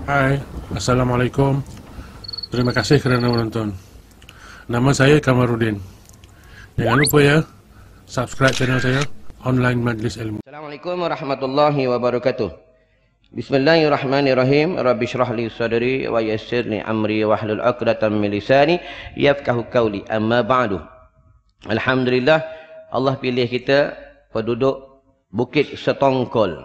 Hai, Assalamualaikum. Terima kasih kerana menonton. Nama saya Kamarudin. Jangan lupa ya, subscribe channel saya, Online Majlis Ilmu. Assalamualaikum warahmatullahi wabarakatuh. Bismillahirrahmanirrahim. Rabbi shrah li sadri wa yassir li amri wahlul 'uqdatam min lisani yafqahu qawli. Amma ba'du. Alhamdulillah, Allah pilih kita penduduk Bukit Setongkol.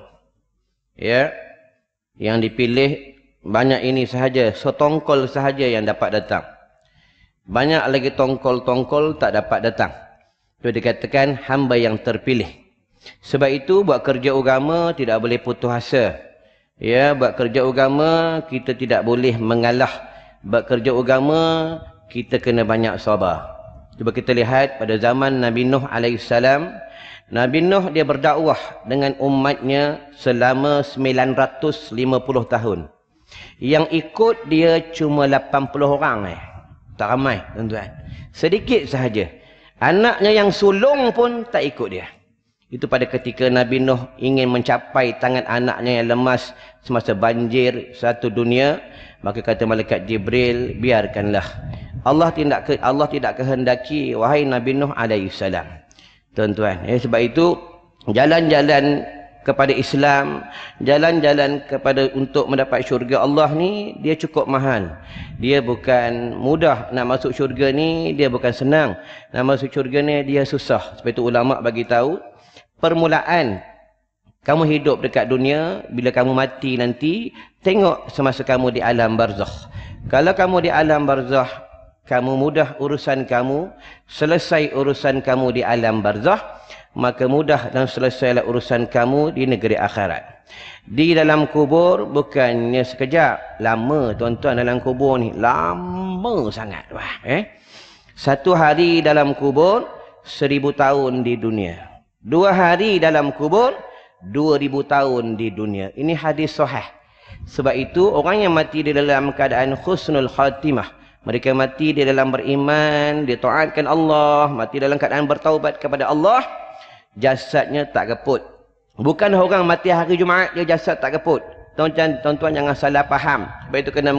Ya. Yang dipilih banyak ini sahaja, setongkol sahaja yang dapat datang. Banyak lagi tongkol-tongkol tak dapat datang. Itu dikatakan hamba yang terpilih. Sebab itu buat kerja agama tidak boleh putus asa. Ya, buat kerja agama kita tidak boleh mengalah. Buat kerja agama kita kena banyak sabar. Cuba kita lihat pada zaman Nabi Nuh alaihissalam. Nabi Nuh dia berdakwah dengan umatnya selama 950 tahun. Yang ikut dia cuma 80 orang. Tak ramai, tuan-tuan. Sedikit sahaja. Anaknya yang sulung pun tak ikut dia. Itu pada ketika Nabi Nuh ingin mencapai tangan anaknya yang lemas semasa banjir satu dunia, maka kata malaikat Jibril, biarkanlah. Allah tidak kehendaki wahai Nabi Nuh alaihissalam. Tuan-tuan, sebab itu jalan-jalan kepada Islam, jalan-jalan kepada untuk mendapat syurga Allah ni, dia cukup mahal. Dia bukan mudah nak masuk syurga ni, dia bukan senang. Nak masuk syurga ni, dia susah. Sebab itu ulama' bagi tahu, permulaan kamu hidup dekat dunia, bila kamu mati nanti, tengok semasa kamu di alam barzakh. Kalau kamu di alam barzakh, kamu mudah urusan kamu, selesai urusan kamu di alam barzakh, maka mudah dan selesailah urusan kamu di negeri akhirat. Di dalam kubur bukannya sekejap. Lama tuan-tuan dalam kubur ni. Lama sangat. Wah, Satu hari dalam kubur, 1000 tahun di dunia. 2 hari dalam kubur, 2000 tahun di dunia. Ini hadis sahih. Sebab itu orang yang mati di dalam keadaan husnul khatimah, mereka mati di dalam beriman, dia taatkan Allah, mati dalam keadaan bertaubat kepada Allah, jasadnya tak keput. Bukan orang mati hari Jumaat dia jasad tak keput. Tuan-tuan jangan salah faham. Sebab itu kena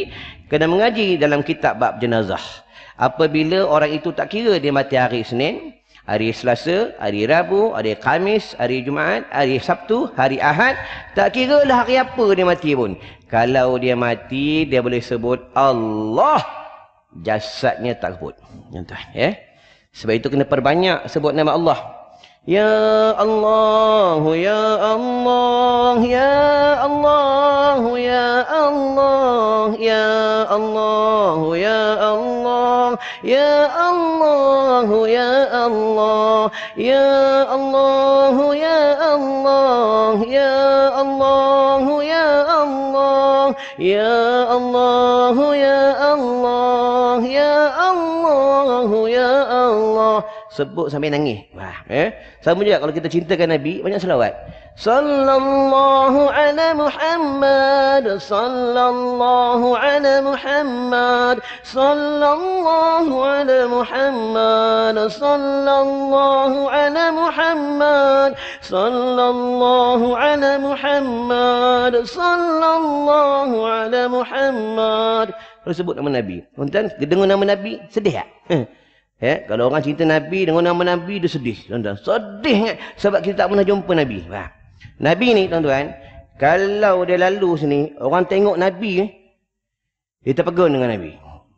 mengaji dalam kitab bab jenazah. Apabila orang itu tak kira dia mati hari Senin, hari Selasa, hari Rabu, hari Khamis, hari Jumaat, hari Sabtu, hari Ahad, tak kira lah hari apa dia mati pun. Kalau dia mati, dia boleh sebut Allah, jasadnya tak keput. Tuan-tuan, sebab itu kena perbanyak sebut nama Allah. Ya Allah, ya Allah, ya Allah, ya Allah, ya Allah, ya Allah, ya Allah, ya Allah, ya Allah, ya Allah, ya Allah, ya Allah, ya Allah, ya Allah, ya Allah, ya Allah. Sebut sampai nangis. Sama juga kalau kita cintakan Nabi, banyak selawat. Sallallahu ala Muhammad, sallallahu ala Muhammad, sallallahu ala Muhammad, sallallahu ala Muhammad, sallallahu ala Muhammad, sallallahu ala Muhammad. Kalau sebut nama Nabi, tuan-tuan, dengar nama Nabi sedih tak? Kalau orang cinta Nabi, dengan nama Nabi, dia sedih. Tuan-tuan, sedih sebab kita tak pernah jumpa Nabi. Nabi ni, tuan-tuan, kalau dia lalu sini, orang tengok Nabi, dia terpegun dengan Nabi.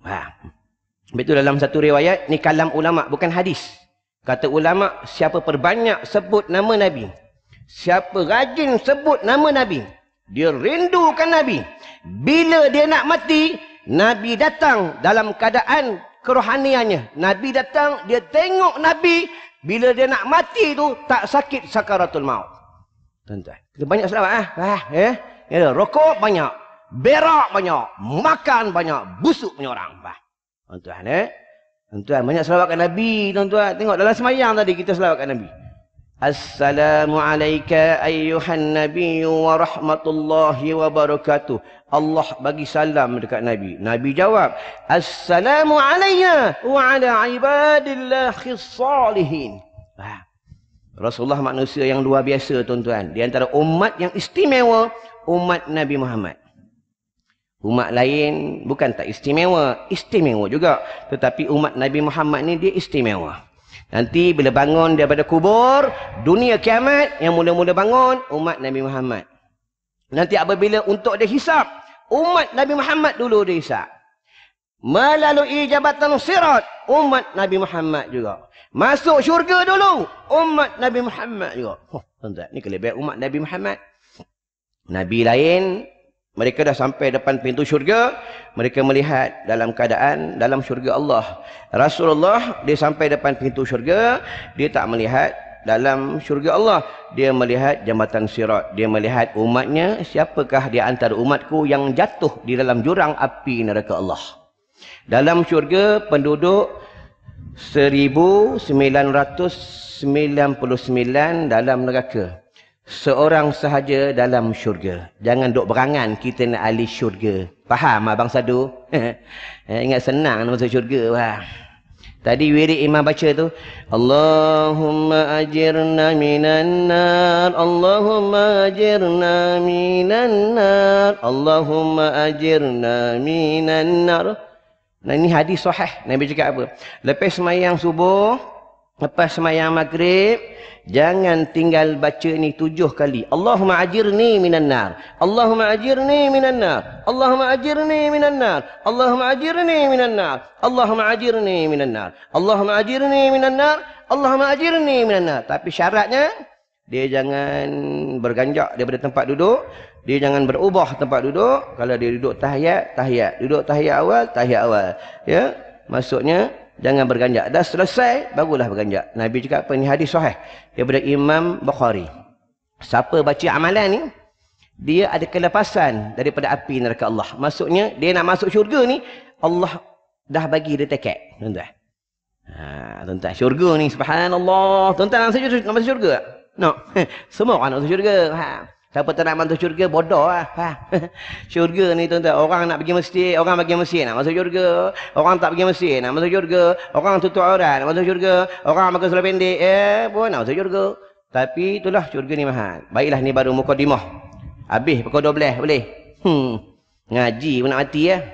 Betul, dalam satu riwayat, ni kalam ulama', bukan hadis. Kata ulama', siapa perbanyak sebut nama Nabi, siapa rajin sebut nama Nabi, dia rindukan Nabi. Bila dia nak mati, Nabi datang dalam keadaan kerohaniannya. Nabi datang, dia tengok Nabi. Bila dia nak mati tu, tak sakit sakaratul maut. Tuan-tuan, kita banyak selawat. Rokok banyak, berak banyak, makan banyak, busuk punya orang. Tuan-tuan, tuan-tuan, banyak selawatkan Nabi. Tuan-tuan, tengok dalam semayang tadi kita selawatkan Nabi. Assalamualaikum ayyuhan nabiyyu wa rahmatullahi wa barakatuh. Allah bagi salam dekat Nabi. Nabi jawab, Assalamu alayna wa ala ibadillahi salihin. Rasulullah manusia yang luar biasa, tuan-tuan. Di antara umat yang istimewa, umat Nabi Muhammad. Umat lain bukan tak istimewa. Istimewa juga. Tetapi umat Nabi Muhammad ni dia istimewa. Nanti bila bangun daripada kubur, dunia kiamat yang mula-mula bangun, umat Nabi Muhammad. Nanti apabila untuk dihisap, umat Nabi Muhammad dulu dihisap. Melalui jabatan sirat, umat Nabi Muhammad juga. Masuk syurga dulu, umat Nabi Muhammad juga. Tuan-tuan, ni kelebihan umat Nabi Muhammad. Nabi lain, mereka dah sampai depan pintu syurga, mereka melihat dalam keadaan dalam syurga Allah. Rasulullah, dia sampai depan pintu syurga, dia tak melihat dalam syurga Allah. Dia melihat jambatan sirat. Dia melihat umatnya, siapakah di antara umatku yang jatuh di dalam jurang api neraka Allah. Dalam syurga, penduduk 1999 dalam neraka. Seorang sahaja dalam syurga. Jangan duk berangan kita nak ahli syurga. Faham abang Sadu? Ingat senang nak masuk syurga. Wah. Tadi wirid imam baca tu, Allahumma ajirna minan nar, Allahumma ajirna minan nar, Allahumma ajirna minan nar. Nah, ini hadis sahih. Nabi cakap apa? Lepas semayang subuh, lepas semayang maghrib, jangan tinggal baca ni 7 kali. Allahumma ajirni minan nar. Allahumma ajirni minan nar. Allahumma ajirni minan nar. Allahumma ajirni minan nar. Allahumma ajirni minan nar. Allahumma ajirni minan nar. Allahumma ajirni minan nar. Tapi syaratnya, dia jangan berganjak daripada tempat duduk. Dia jangan berubah tempat duduk. Kalau dia duduk tahiyat, tahiyat. Duduk tahiyat awal, tahiyat awal. Ya, maksudnya jangan berganjak. Dah selesai, barulah berganjak. Nabi cakap apa? Ni hadis sahih daripada Imam Bukhari. Siapa baca amalan ni, dia ada kelepasan daripada api neraka Allah. Maksudnya, dia nak masuk syurga ni, Allah dah bagi dia tiket. Tuan-tuan. Tuan-tuan, syurga ni, subhanallah. Tuan-tuan nak masuk syurga? No. Semua orang nak masuk syurga. Siapa tak nak masuk syurga, bodoh lah. Syurga ni tuan-tuan, orang nak pergi masjid, orang pergi masjid nak masuk syurga. Orang tak pergi masjid nak masuk syurga. Orang tutup aurat nak masuk syurga. Orang makan seluar pendek, pun nak masuk syurga. Tapi itulah syurga ni mahal. Baiklah, ni baru mukadimah. Habis pukul 12, boleh? Ngaji pun nak mati ya.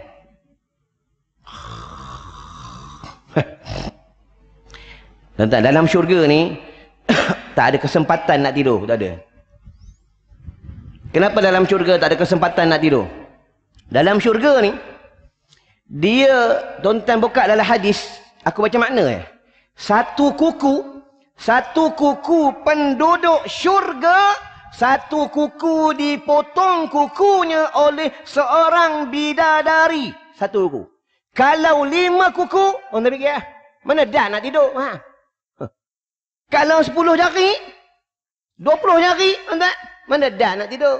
Tuan-tuan, dalam syurga ni, tak ada kesempatan nak tidur, tak ada. Kenapa dalam syurga tak ada kesempatan nak tidur? Dalam syurga ni, dia, tuan-tuan buka dalam hadis, aku baca makna ya. Satu kuku penduduk syurga, satu kuku dipotong kukunya oleh seorang bidadari. Satu kuku. Kalau 5 kuku, tuan-tuan fikir ya, mana dah nak tidur? Kalau 10 jari, 20 jari, tuan-tuan, mana dah nak tidur?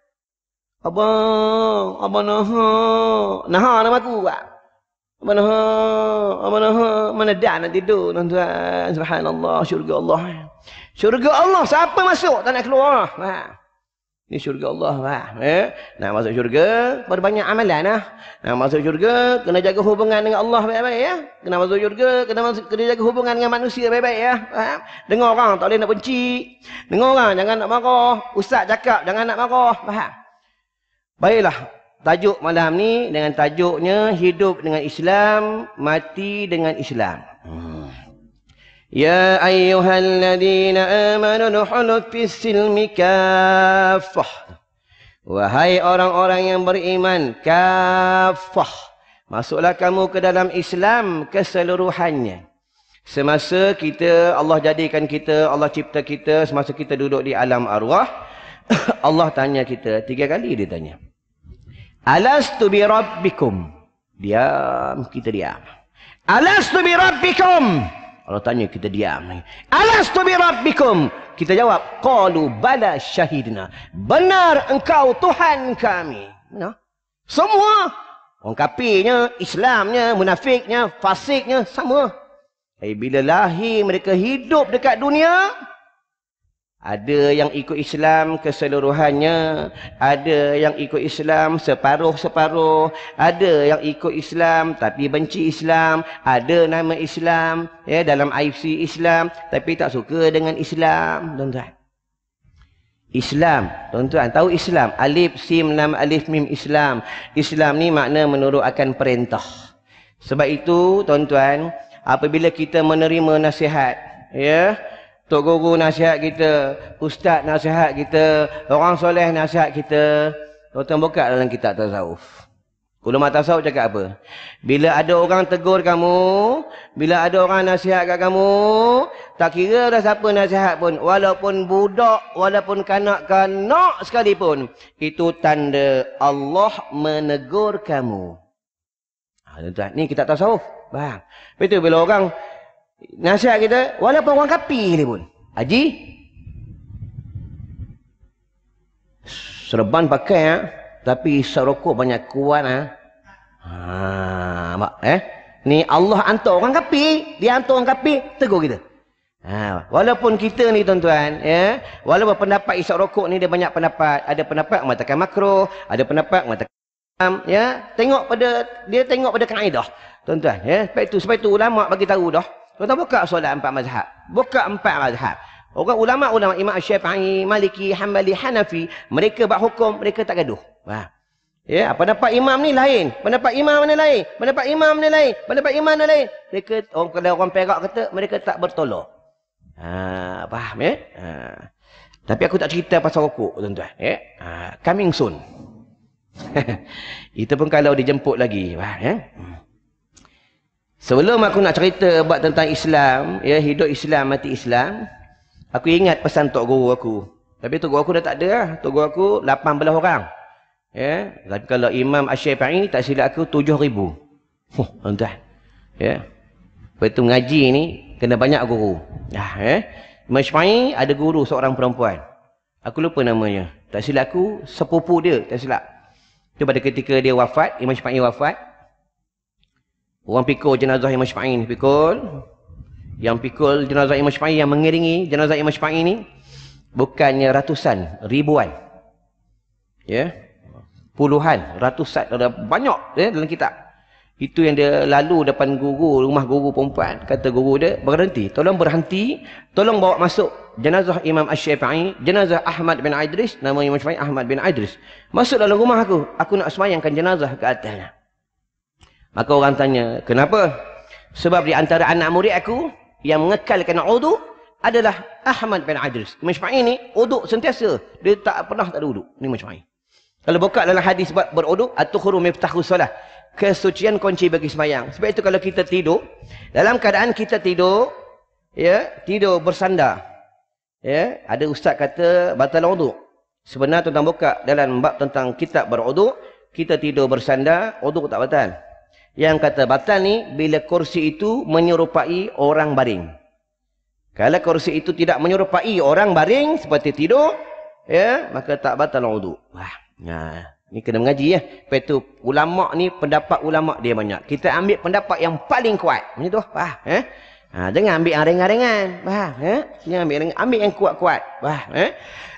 Abang naha nama aku. Abang naha, mana dah nak tidur, tuan-tuan. Subhanallah, syurga Allah. Syurga Allah, siapa masuk tak nak keluar? Ini syurga Allah. Nak masuk syurga, berbanyak amalan lah. Nak masuk syurga, kena jaga hubungan dengan Allah baik-baik ya. Kena masuk syurga, kena jaga hubungan dengan manusia baik-baik ya. Dengar orang, tak boleh nak benci. Dengar orang, jangan nak marah. Ustaz cakap, jangan nak marah. Faham? Baiklah, tajuk malam ni dengan tajuknya hidup dengan Islam, mati dengan Islam. Ya ayyuhalladzina amanu dukhulu fis-silmi kaffah. Wahai orang-orang yang beriman, kaffah. Masuklah kamu ke dalam Islam keseluruhannya. Semasa kita, Allah jadikan kita, Allah cipta kita, semasa kita duduk di alam arwah, Allah tanya kita, 3 kali dia tanya. Alastu bi rabbikum? Diam, kita diam. Alastu bi rabbikum? Allah tanya, kita diam. Alastu bi rabbikum? Kita jawab, qalu bala syahidna. Benar engkau Tuhan kami. Benar? Semua. Orang kafirnya, Islamnya, munafiknya, fasiknya, sama. Bila lahir mereka hidup dekat dunia, ada yang ikut Islam keseluruhannya, ada yang ikut Islam separuh-separuh, ada yang ikut Islam tapi benci Islam, ada nama Islam ya dalam IC Islam tapi tak suka dengan Islam, tuan-tuan. Islam. Tuan-tuan tahu Islam? Alif, sim, lam, alif, mim, Islam. Islam ni makna menurut akan perintah. Sebab itu, tuan-tuan, apabila kita menerima nasihat, ya, Tok Guru nasihat kita, Ustaz nasihat kita, orang soleh nasihat kita, tuan-tuan buka dalam kitab tasawuf. Ulama tasawuf cakap apa? Bila ada orang tegur kamu, bila ada orang nasihat kat kamu, tak kira dah siapa nasihat pun, walaupun budak, walaupun kanak-kanak sekalipun, itu tanda Allah menegur kamu. Tuan-tuan, ni kita tasawuf. Faham? Betul bila orang nasihat kita, walaupun orang kafir pun. Haji, serban pakai ha? Tapi isap rokok banyak kuat Ni Allah hantar orang kafir, dia hantar orang kafir tegur kita. Walaupun kita ni tuan-tuan, ya, walaupun pendapat isap rokok ni dia banyak pendapat, ada pendapat mengatakan makruh, ada pendapat mengatakan ya, tengok pada kaedah. Tuan-tuan, ya, sebab itu ulama bagi tahu dah. Tuan-tuan buka solat 4 mazhab. Buka 4 mazhab. Orang ulama Imam Syafi'i, Maliki, Hanbali, Hanafi, mereka buat hukum, mereka tak gaduh. Ya, pendapat imam ni lain, pendapat imam ni lain, pendapat imam ni lain, pendapat imam ni lain. Mereka kalau orang Perak kata mereka tak bertolak. Faham ya? Tapi aku tak cerita pasal rokok tuan-tuan, ya. Coming soon. Itu pun kalau dijemput lagi, faham ya? Sebelum aku nak cerita buat tentang Islam, ya, hidup Islam, mati Islam, aku ingat pesan Tok Guru aku. Tapi Tok Guru aku dah tak ada lah. Tok Guru aku 18 orang. Ya, tapi kalau Imam Syafi'i tak silap aku 7,000. Tuan-tuan. Ya. Betul ngaji ni kena banyak guru. Imam Syafi'i ada guru seorang perempuan. Aku lupa namanya. Tak silap aku sepupu dia, tak silap. Itu pada ketika dia wafat, Imam Syafi'i wafat. Orang pikul jenazah Imam Syafi'i ni, pikul. Yang pikul jenazah Imam Syafi'i, yang mengiringi jenazah Imam Syafi'i ni bukannya ratusan, ribuan. Ya. Puluhan, ratusan, ada banyak ya, dalam kitab. Itu yang dia lalu depan guru, rumah guru perempuan. Kata guru dia, berhenti. Tolong berhenti. Tolong bawa masuk jenazah Imam Syafi'i, jenazah Ahmad bin Idris. Nama Imam Syafi'i Ahmad bin Idris. Masuk dalam rumah aku. Aku nak semayangkan jenazah ke atasnya. Maka orang tanya, kenapa? Sebab di antara anak murid aku yang mengekalkan uduk adalah Ahmad bin Idris. Imam Syafi'i ni uduk sentiasa. Dia tak pernah tak ada uduk. Ni Imam Syafi'i. Kalau buka dalam hadis beruduk, at-tukhuru miftahus solah. Kesucian kunci bagi sembahyang. Sebab itu kalau kita tidur, dalam keadaan kita tidur, ya, tidur bersandar. Ya, ada ustaz kata batal uduk. Sebenarnya tuan-tuan buka dalam bab tentang kitab beruduk, kita tidur bersandar, uduk tak batal. Yang kata batal ni bila kursi itu menyerupai orang baring. Kalau kursi itu tidak menyerupai orang baring seperti tidur, ya, maka tak batal uduk. Ni kena mengaji ya. Lepas tu ulama ni pendapat ulama dia banyak. Kita ambil pendapat yang paling kuat. Macam tu, faham? Jangan ambil yang ringan-ringan, faham? Jangan ambil yang kuat-kuat, faham?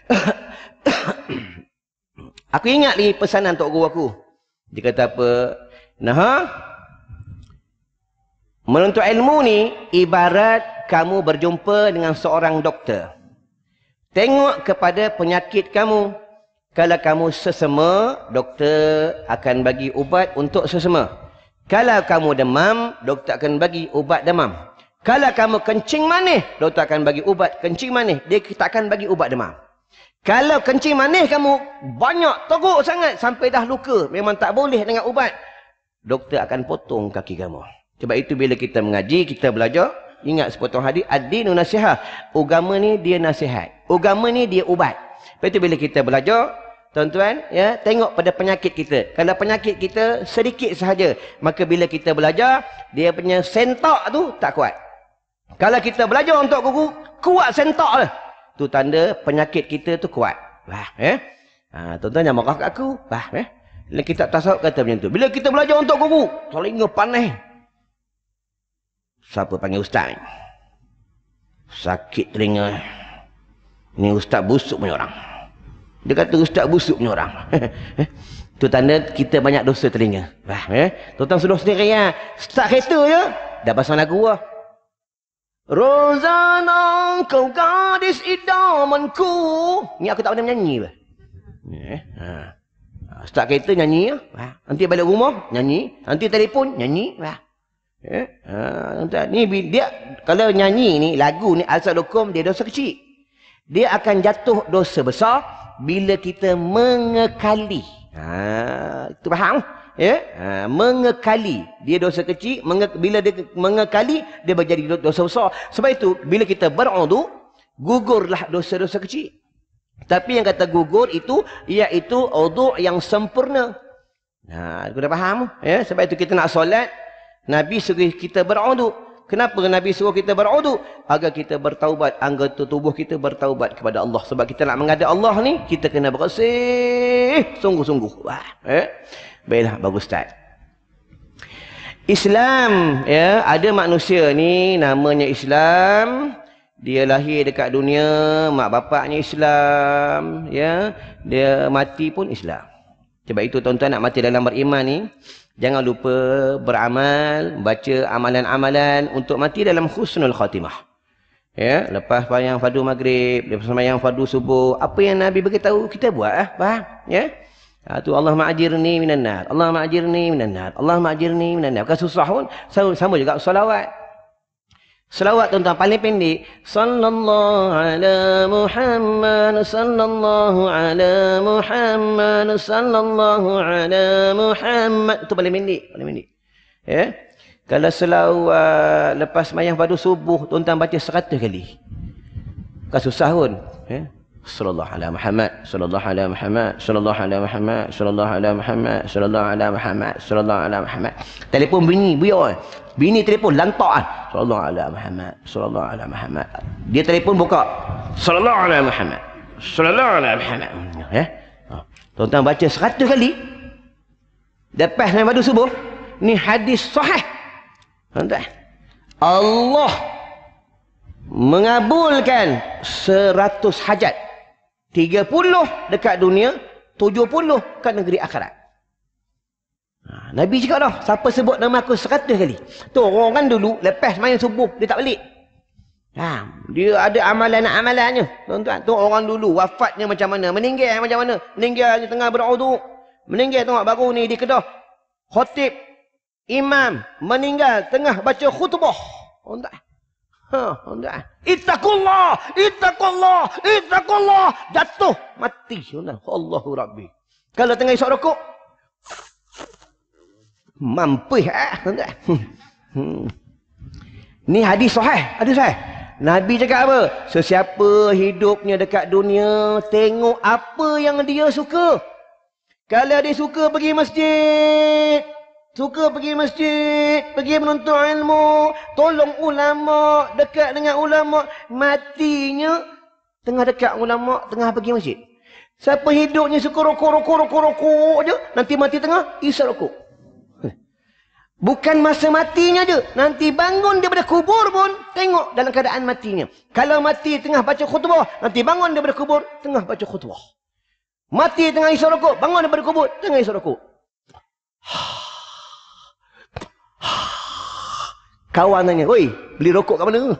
Aku ingat ni pesanan Tok Guru aku. Dia kata apa? Menuntut ilmu ni ibarat kamu berjumpa dengan seorang doktor. Tengok kepada penyakit kamu. Kalau kamu sesama, doktor akan bagi ubat untuk sesama. Kalau kamu demam, doktor akan bagi ubat demam. Kalau kamu kencing manis, doktor akan bagi ubat kencing manis. Dia tak akan bagi ubat demam. Kalau kencing manis kamu banyak, teruk sangat sampai dah luka, memang tak boleh dengan ubat, doktor akan potong kaki kamu. Sebab itu bila kita mengaji, kita belajar, ingat sepotong hadis, ad-dinu nasihah. Agama ni dia nasihat. Agama ni dia ubat. Lepas itu bila kita belajar, tuan-tuan, ya, tengok pada penyakit kita. Kalau penyakit kita sedikit sahaja, maka bila kita belajar, dia punya sentak tu tak kuat. Kalau kita belajar untuk guru, kuat sentak lah. Tu tanda penyakit kita tu kuat. Tuan-tuan jangan marah kat aku. Bila kita tasawuf kata macam tu. Bila kita belajar untuk guru, telinga panas. Siapa panggil ustaz ni? Sakit telinga. Ni ustaz busuk punya orang. Dia kata ustaz busuk punya orang. Tu tanda kita banyak dosa telinga. Tuan-tuan sudah sendiri ya. Start kereta je, dah pasang lagu lah. Rozana kau gadis idamanku. Ni aku tak pernah menyanyi. Start kereta nyanyi. Nanti balik rumah nyanyi. Nanti telefon nyanyi. Ni dia kalau nyanyi ni lagu ni al-sadukum dia dosa kecil. Dia akan jatuh dosa besar bila kita mengekali. Itu faham? Mengekali. Dia dosa kecil, bila dia mengekali, dia menjadi dosa besar. Sebab itu, bila kita berwudu, gugurlah dosa-dosa kecil. Tapi yang kata gugur itu, iaitu wudu yang sempurna. Aku dah faham? Sebab itu kita nak solat, Nabi suruh kita berwudu. Kenapa Nabi suruh kita berwudu? Agar kita bertaubat, anggota tubuh kita bertaubat kepada Allah. Sebab kita nak menghadap Allah ni, kita kena bersih sungguh-sungguh. Baiklah, bagus Ustaz. Islam, ada manusia ni namanya Islam. Dia lahir dekat dunia, mak bapaknya Islam, dia mati pun Islam. Sebab itu tuan-tuan nak mati dalam beriman ni, jangan lupa beramal, baca amalan-amalan untuk mati dalam husnul khatimah. Lepas sembahyang fardu maghrib, lepas sembahyang fardu subuh, apa yang Nabi beritahu kita buat, faham? Tu Allahumma ajirni minan nar. Allahumma ajirni minan nar. Allahumma ajirni minan nar. Bukan susah pun. Sama juga selawat. Selawat tuan-tuan paling pendek. Sallallahu ala Muhammad, sallallahu ala Muhammad, sallallahu ala Muhammad. Itu paling pendek, paling pendek. Kalau selawat lepas sembahyang fardu subuh, tuan-tuan baca 100 kali. Bukan susah pun. Sallallahu ala Muhammad, sallallahu ala Muhammad, sallallahu ala Muhammad, sallallahu ala Muhammad, sallallahu ala Muhammad, sallallahu ala Muhammad. Telefon bunyi, buyar. Bini telefon lantak. Sallallahu ala Muhammad, sallallahu ala Muhammad. Dia telefon buka. Sallallahu ala Muhammad, sallallahu ala Muhammad. Tuan-tuan baca 100 kali. Lepas sembahyang fardu subuh, ni hadis sahih. Tuan-tuan, Allah mengabulkan 100 hajat. 30 dekat dunia, 70 kat negeri akhirat. Nabi cakap dah, siapa sebut nama aku 100 kali. Tu orang kan dulu, lepas main subuh, dia tak balik. Dia ada amalan-amalannya. Tuan-tuan, tu orang dulu, wafatnya macam mana, meninggal macam mana. Meninggal tengah berwudu. Meninggal tengok baru ni di Kedah. Khatib, imam, meninggal tengah baca khutbah. Tuan-tuan. Ittaqullah, ittaqullah, ittaqullah. Jatuh, mati. Allahu Rabbi. Kalau tengah isyak rukuk, mampus. Ni hadis sahih, hadis sahih. Nabi cakap apa? Sesiapa hidupnya dekat dunia, tengok apa yang dia suka. Kalau dia suka pergi masjid, suka pergi masjid, pergi menuntut ilmu, tolong ulama, dekat dengan ulama, matinya tengah dekat ulama, tengah pergi masjid. Siapa hidupnya suka rokok je, nanti mati tengah isyak rokok. Bukan masa matinya je, nanti bangun daripada kubur pun tengok dalam keadaan matinya. Kalau mati tengah baca khutbah, nanti bangun daripada kubur tengah baca khutbah. Mati tengah isyak rokok, bangun daripada kubur tengah isyak rokok. Kawan tanya, oi, beli rokok kat mana?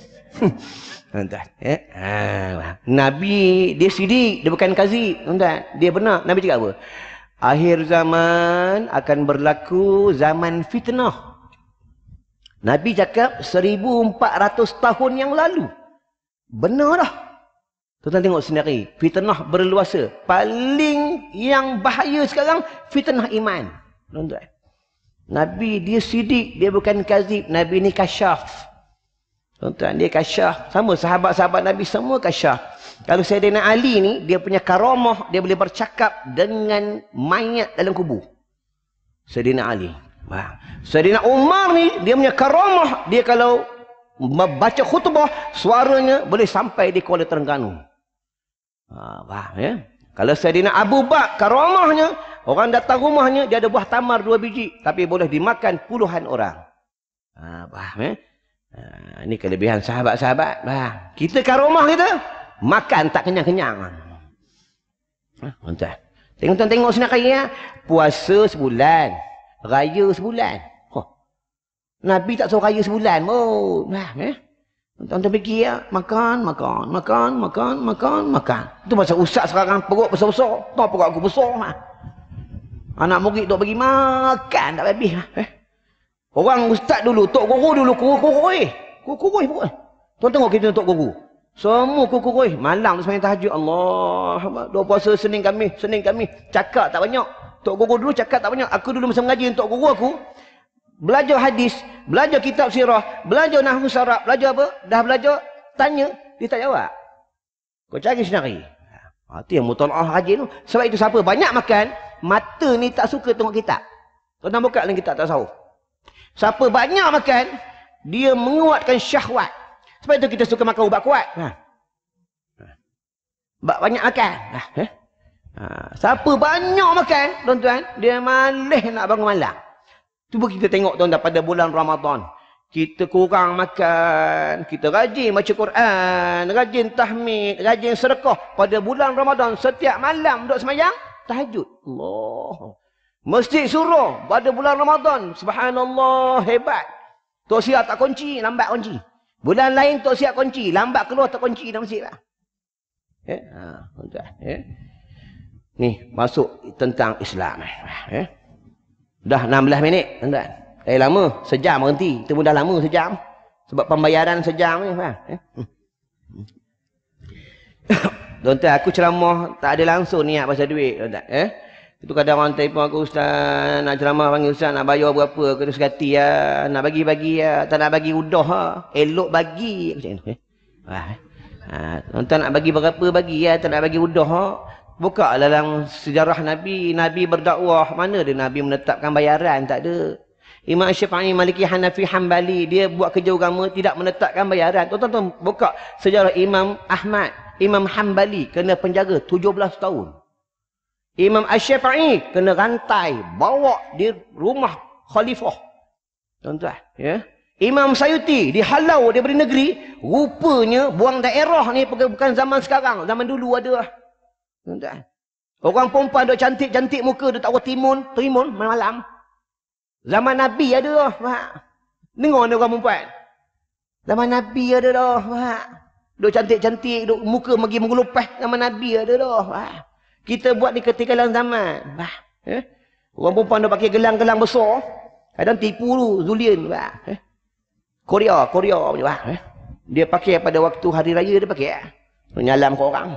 Nabi, dia sidik, dia bukan kazi. Dia benar. Nabi cakap apa? Akhir zaman akan berlaku zaman fitnah. Nabi cakap 1400 tahun yang lalu. Benar dah. Tuan-tuan tengok sendiri. Fitnah berluasa. Paling yang bahaya sekarang, fitnah iman. Tuan-tuan. Nabi dia sidik, dia bukan kazib. Nabi ni kasyaf. Tuan-tuan, dia kasyaf. Sama sahabat-sahabat Nabi semua kasyaf. Kalau Sayyidina Ali ni, dia punya karamah, dia boleh bercakap dengan mayat dalam kubur. Sayyidina Ali. Sayyidina Umar ni, dia punya karamah, dia kalau baca khutbah, suaranya boleh sampai di Kuala Terengganu. Faham ya? Kalau Sayyidina Abu Bakar, karamahnya, orang datang rumahnya, dia ada buah tamar 2 biji. Tapi boleh dimakan puluhan orang. Faham ya? Ini kelebihan sahabat-sahabat. Kita karamah kita, makan tak kenyang-kenyang. Tengok sendiri ya. Puasa sebulan. Raya sebulan. Nabi tak suruh raya sebulan. Faham ya? Tuan-tuan pergi ya, makan. Itu pasal ustaz sekarang perut besar-besar. Tahu perut aku besar. Anak murid duk bagi makan tak habis. Orang ustaz dulu, tok guru dulu kurus. Kurus. Tuan tengok kita tok guru. Semua kurus. Malam tu sembahyang tahajud. Allah. Dua puasa Senin kami. Cakap tak banyak. Tok guru dulu cakap tak banyak. Aku dulu masa mengaji tok guru aku. Belajar hadis, belajar kitab sirah, belajar nahwu sarab, belajar apa? Dah belajar, tanya, dia tak jawab. Kau cari senari. Itu yang mutalaah rajin tu. Sebab itu siapa banyak makan, mata ni tak suka tengok kitab. Tuan-tuan buka dalam kitab tasawuf. Siapa banyak makan, dia menguatkan syahwat. Sebab itu kita suka makan ubat kuat. Banyak makan. Siapa banyak makan, tuan-tuan, dia malas nak bangun malam. Cuba kita tengok tuan-tuan pada bulan Ramadan. Kita kurang makan, kita rajin baca Quran, rajin tahmid, rajin sedekah. Pada bulan Ramadan setiap malam duduk sembahyang tahajud. Allah. Masjid suruh pada bulan Ramadan. Subhanallah, hebat. Tok siap tak kunci, lambat kunci. Bulan lain tok siap kunci, lambat keluar tak kunci dalam masjid. Ni masuk tentang Islam. Dah 16 minit, tuan-tuan. Lama, sejam berhenti. Itu pun dah lama sejam. Sebab pembayaran sejam ni. Tuan-tuan, aku ceramah tak ada langsung niat pasal duit, tuan-tuan. Itu kadang orang telefon aku, ustaz, nak ceramah panggil ustaz, nak bayar berapa? Aku sekati ya, nak bagi-bagi ya, tak nak bagi udah ha. Elok bagi. Aku cakap, tuan-tuan nak bagi berapa bagi ya, tak nak bagi udah ha. Buka dalam sejarah Nabi. Nabi berdakwah. Mana ada Nabi menetapkan bayaran? Tak ada. Imam Syafi'i, Maliki, Hanafi, Hanbali. Dia buat kerja agama tidak menetapkan bayaran. Tuan-tuan buka sejarah Imam Ahmad. Imam Hanbali kena penjara 17 tahun. Imam Syafi'i kena rantai. Bawa di rumah khalifah. Tuan-tuan. Ya. Imam Sayuti dihalau daripada negeri. Rupanya buang daerah ni bukan zaman sekarang. Zaman dulu ada. Tuan-tuan. Orang perempuan duk cantik-cantik muka, duk tak buat timun malam. Zaman Nabi ada dah. Dengar ni orang perempuan. Zaman Nabi ada dah. Duk cantik-cantik, duk muka pergi mengelupas. Zaman Nabi ada dah. Kita buat ni ketinggalan zaman. Orang perempuan duk pakai gelang-gelang besar. Kadang tipu dulu, Zulian. Korea punya. Dia pakai pada waktu hari raya dia pakai. Nyalam ke orang.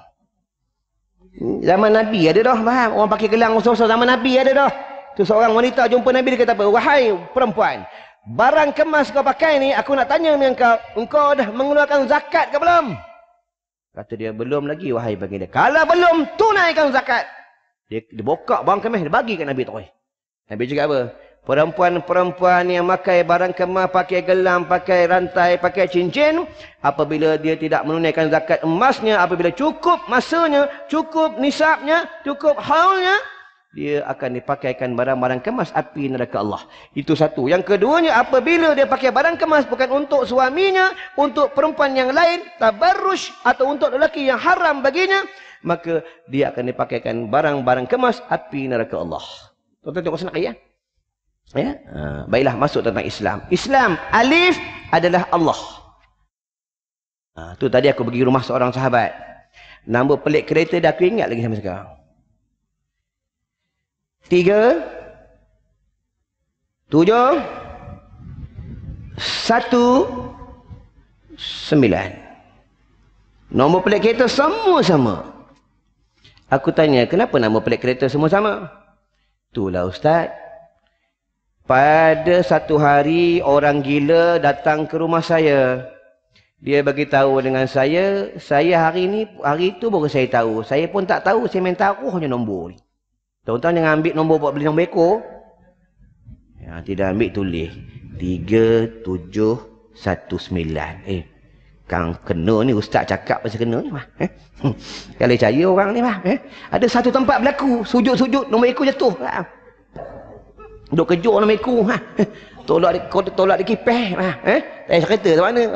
Zaman Nabi ada dah, faham? Orang pakai gelang besar-besar zaman Nabi ada dah. Tu seorang wanita jumpa Nabi, dia kata apa? Wahai perempuan, barang kemas kau pakai ni, aku nak tanya dengan kau, engkau dah mengeluarkan zakat ke belum? Kata dia, belum lagi wahai baginda. Kalau belum, tunaikan zakat. Dia bokak barang kemas, dia bagi kat Nabi tu. Nabi cakap apa? Perempuan-perempuan yang pakai barang kemas, pakai gelang, pakai rantai, pakai cincin, apabila dia tidak menunaikan zakat emasnya, apabila cukup masanya, cukup nisabnya, cukup haulnya, dia akan dipakaikan barang-barang kemas api neraka Allah. Itu satu. Yang keduanya, apabila dia pakai barang kemas bukan untuk suaminya, untuk perempuan yang lain, tabarrush, atau untuk lelaki yang haram baginya, maka dia akan dipakaikan barang-barang kemas api neraka Allah. Tuan-tuan tengok senang ya? Ya, baiklah masuk tentang Islam. Islam alif adalah Allah. Tu tadi aku pergi rumah seorang sahabat. Nombor pelik kereta dah aku ingat lagi sampai sekarang. 3 7 1 9. Nombor pelik kereta semua sama. Aku tanya, kenapa nombor pelik kereta semua sama? Itulah ustaz. Pada satu hari orang gila datang ke rumah saya. Dia bagi tahu dengan saya hari itu baru saya tahu. Saya pun tak tahu, saya main taruhnya nombor ni. Tuan-tuan jangan ambil nombor buat beli nombor ekor. Ya, tidak ambil tulis 3719. Kang kena ni ustaz cakap pasal kena ni mah. Kalau percaya orang ni mah. Ada satu tempat berlaku, sujud-sujud nombor ekor jatuh. Duk kejut nama aku tolak di kipas kereta tu mana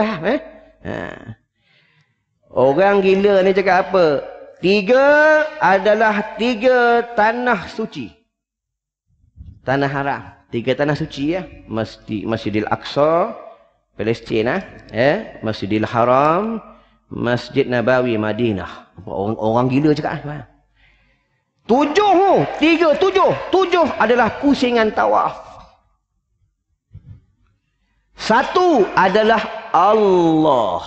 orang gila ni cakap apa? 3 adalah 3 tanah suci, tanah haram. 3 tanah suci ya. Masjidil Aqsa, Palestin, Masjidil Haram, Masjid Nabawi Madinah. Orang gila cakap. 7 adalah pusingan tawaf. 1 adalah Allah.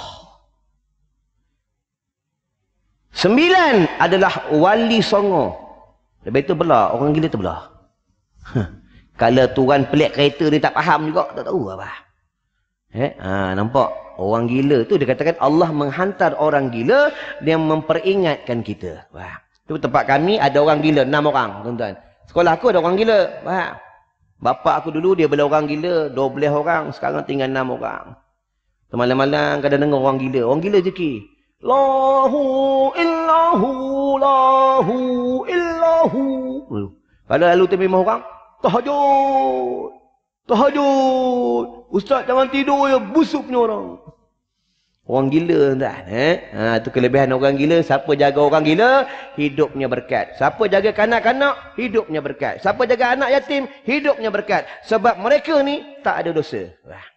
9 adalah Wali Songo. Lepas itu belah, orang gila tu belah. Kalau tuan pelik kereta ni tak faham juga, tak tahu apa. Nampak? Orang gila tu dia katakan Allah menghantar orang gila, dia memperingatkan kita. Tu tempat kami ada orang gila 6 orang, tuan-tuan. Sekolah aku ada orang gila. Bapa aku dulu dia bela orang gila 12 orang, sekarang tinggal 6 orang. Malam-malam kadang dengar orang gila. Orang gila zikir. Lahu illahu lahu illahu. Kalau lalu tu memang orang tahajud. Tahajud. Ustaz jangan tidur ya, busuk punya orang. Orang gila tak? Itu kelebihan orang gila. Siapa jaga orang gila, hidupnya berkat. Siapa jaga kanak-kanak, hidupnya berkat. Siapa jaga anak yatim, hidupnya berkat. Sebab mereka ni tak ada dosa.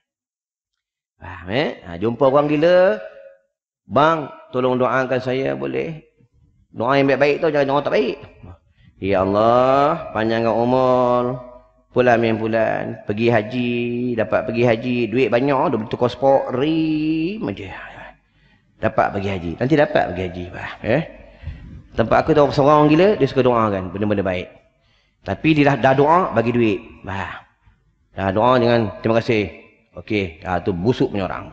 Jumpa orang gila, bang, tolong doakan saya boleh? Doa yang baik-baik tu, jangan doa tak baik. Ya Allah, panjangkan umur, pulang bulan, pergi haji, dapat pergi haji, duit banyak, dah beli tukar sport, rim aja. Dapat pergi haji, nanti dapat pergi haji. Tempat aku tahu seorang orang gila, dia suka doakan benda-benda baik. Tapi dia dah doa, bagi duit. Dah doa dengan terima kasih. Okey, tu busuk punya orang.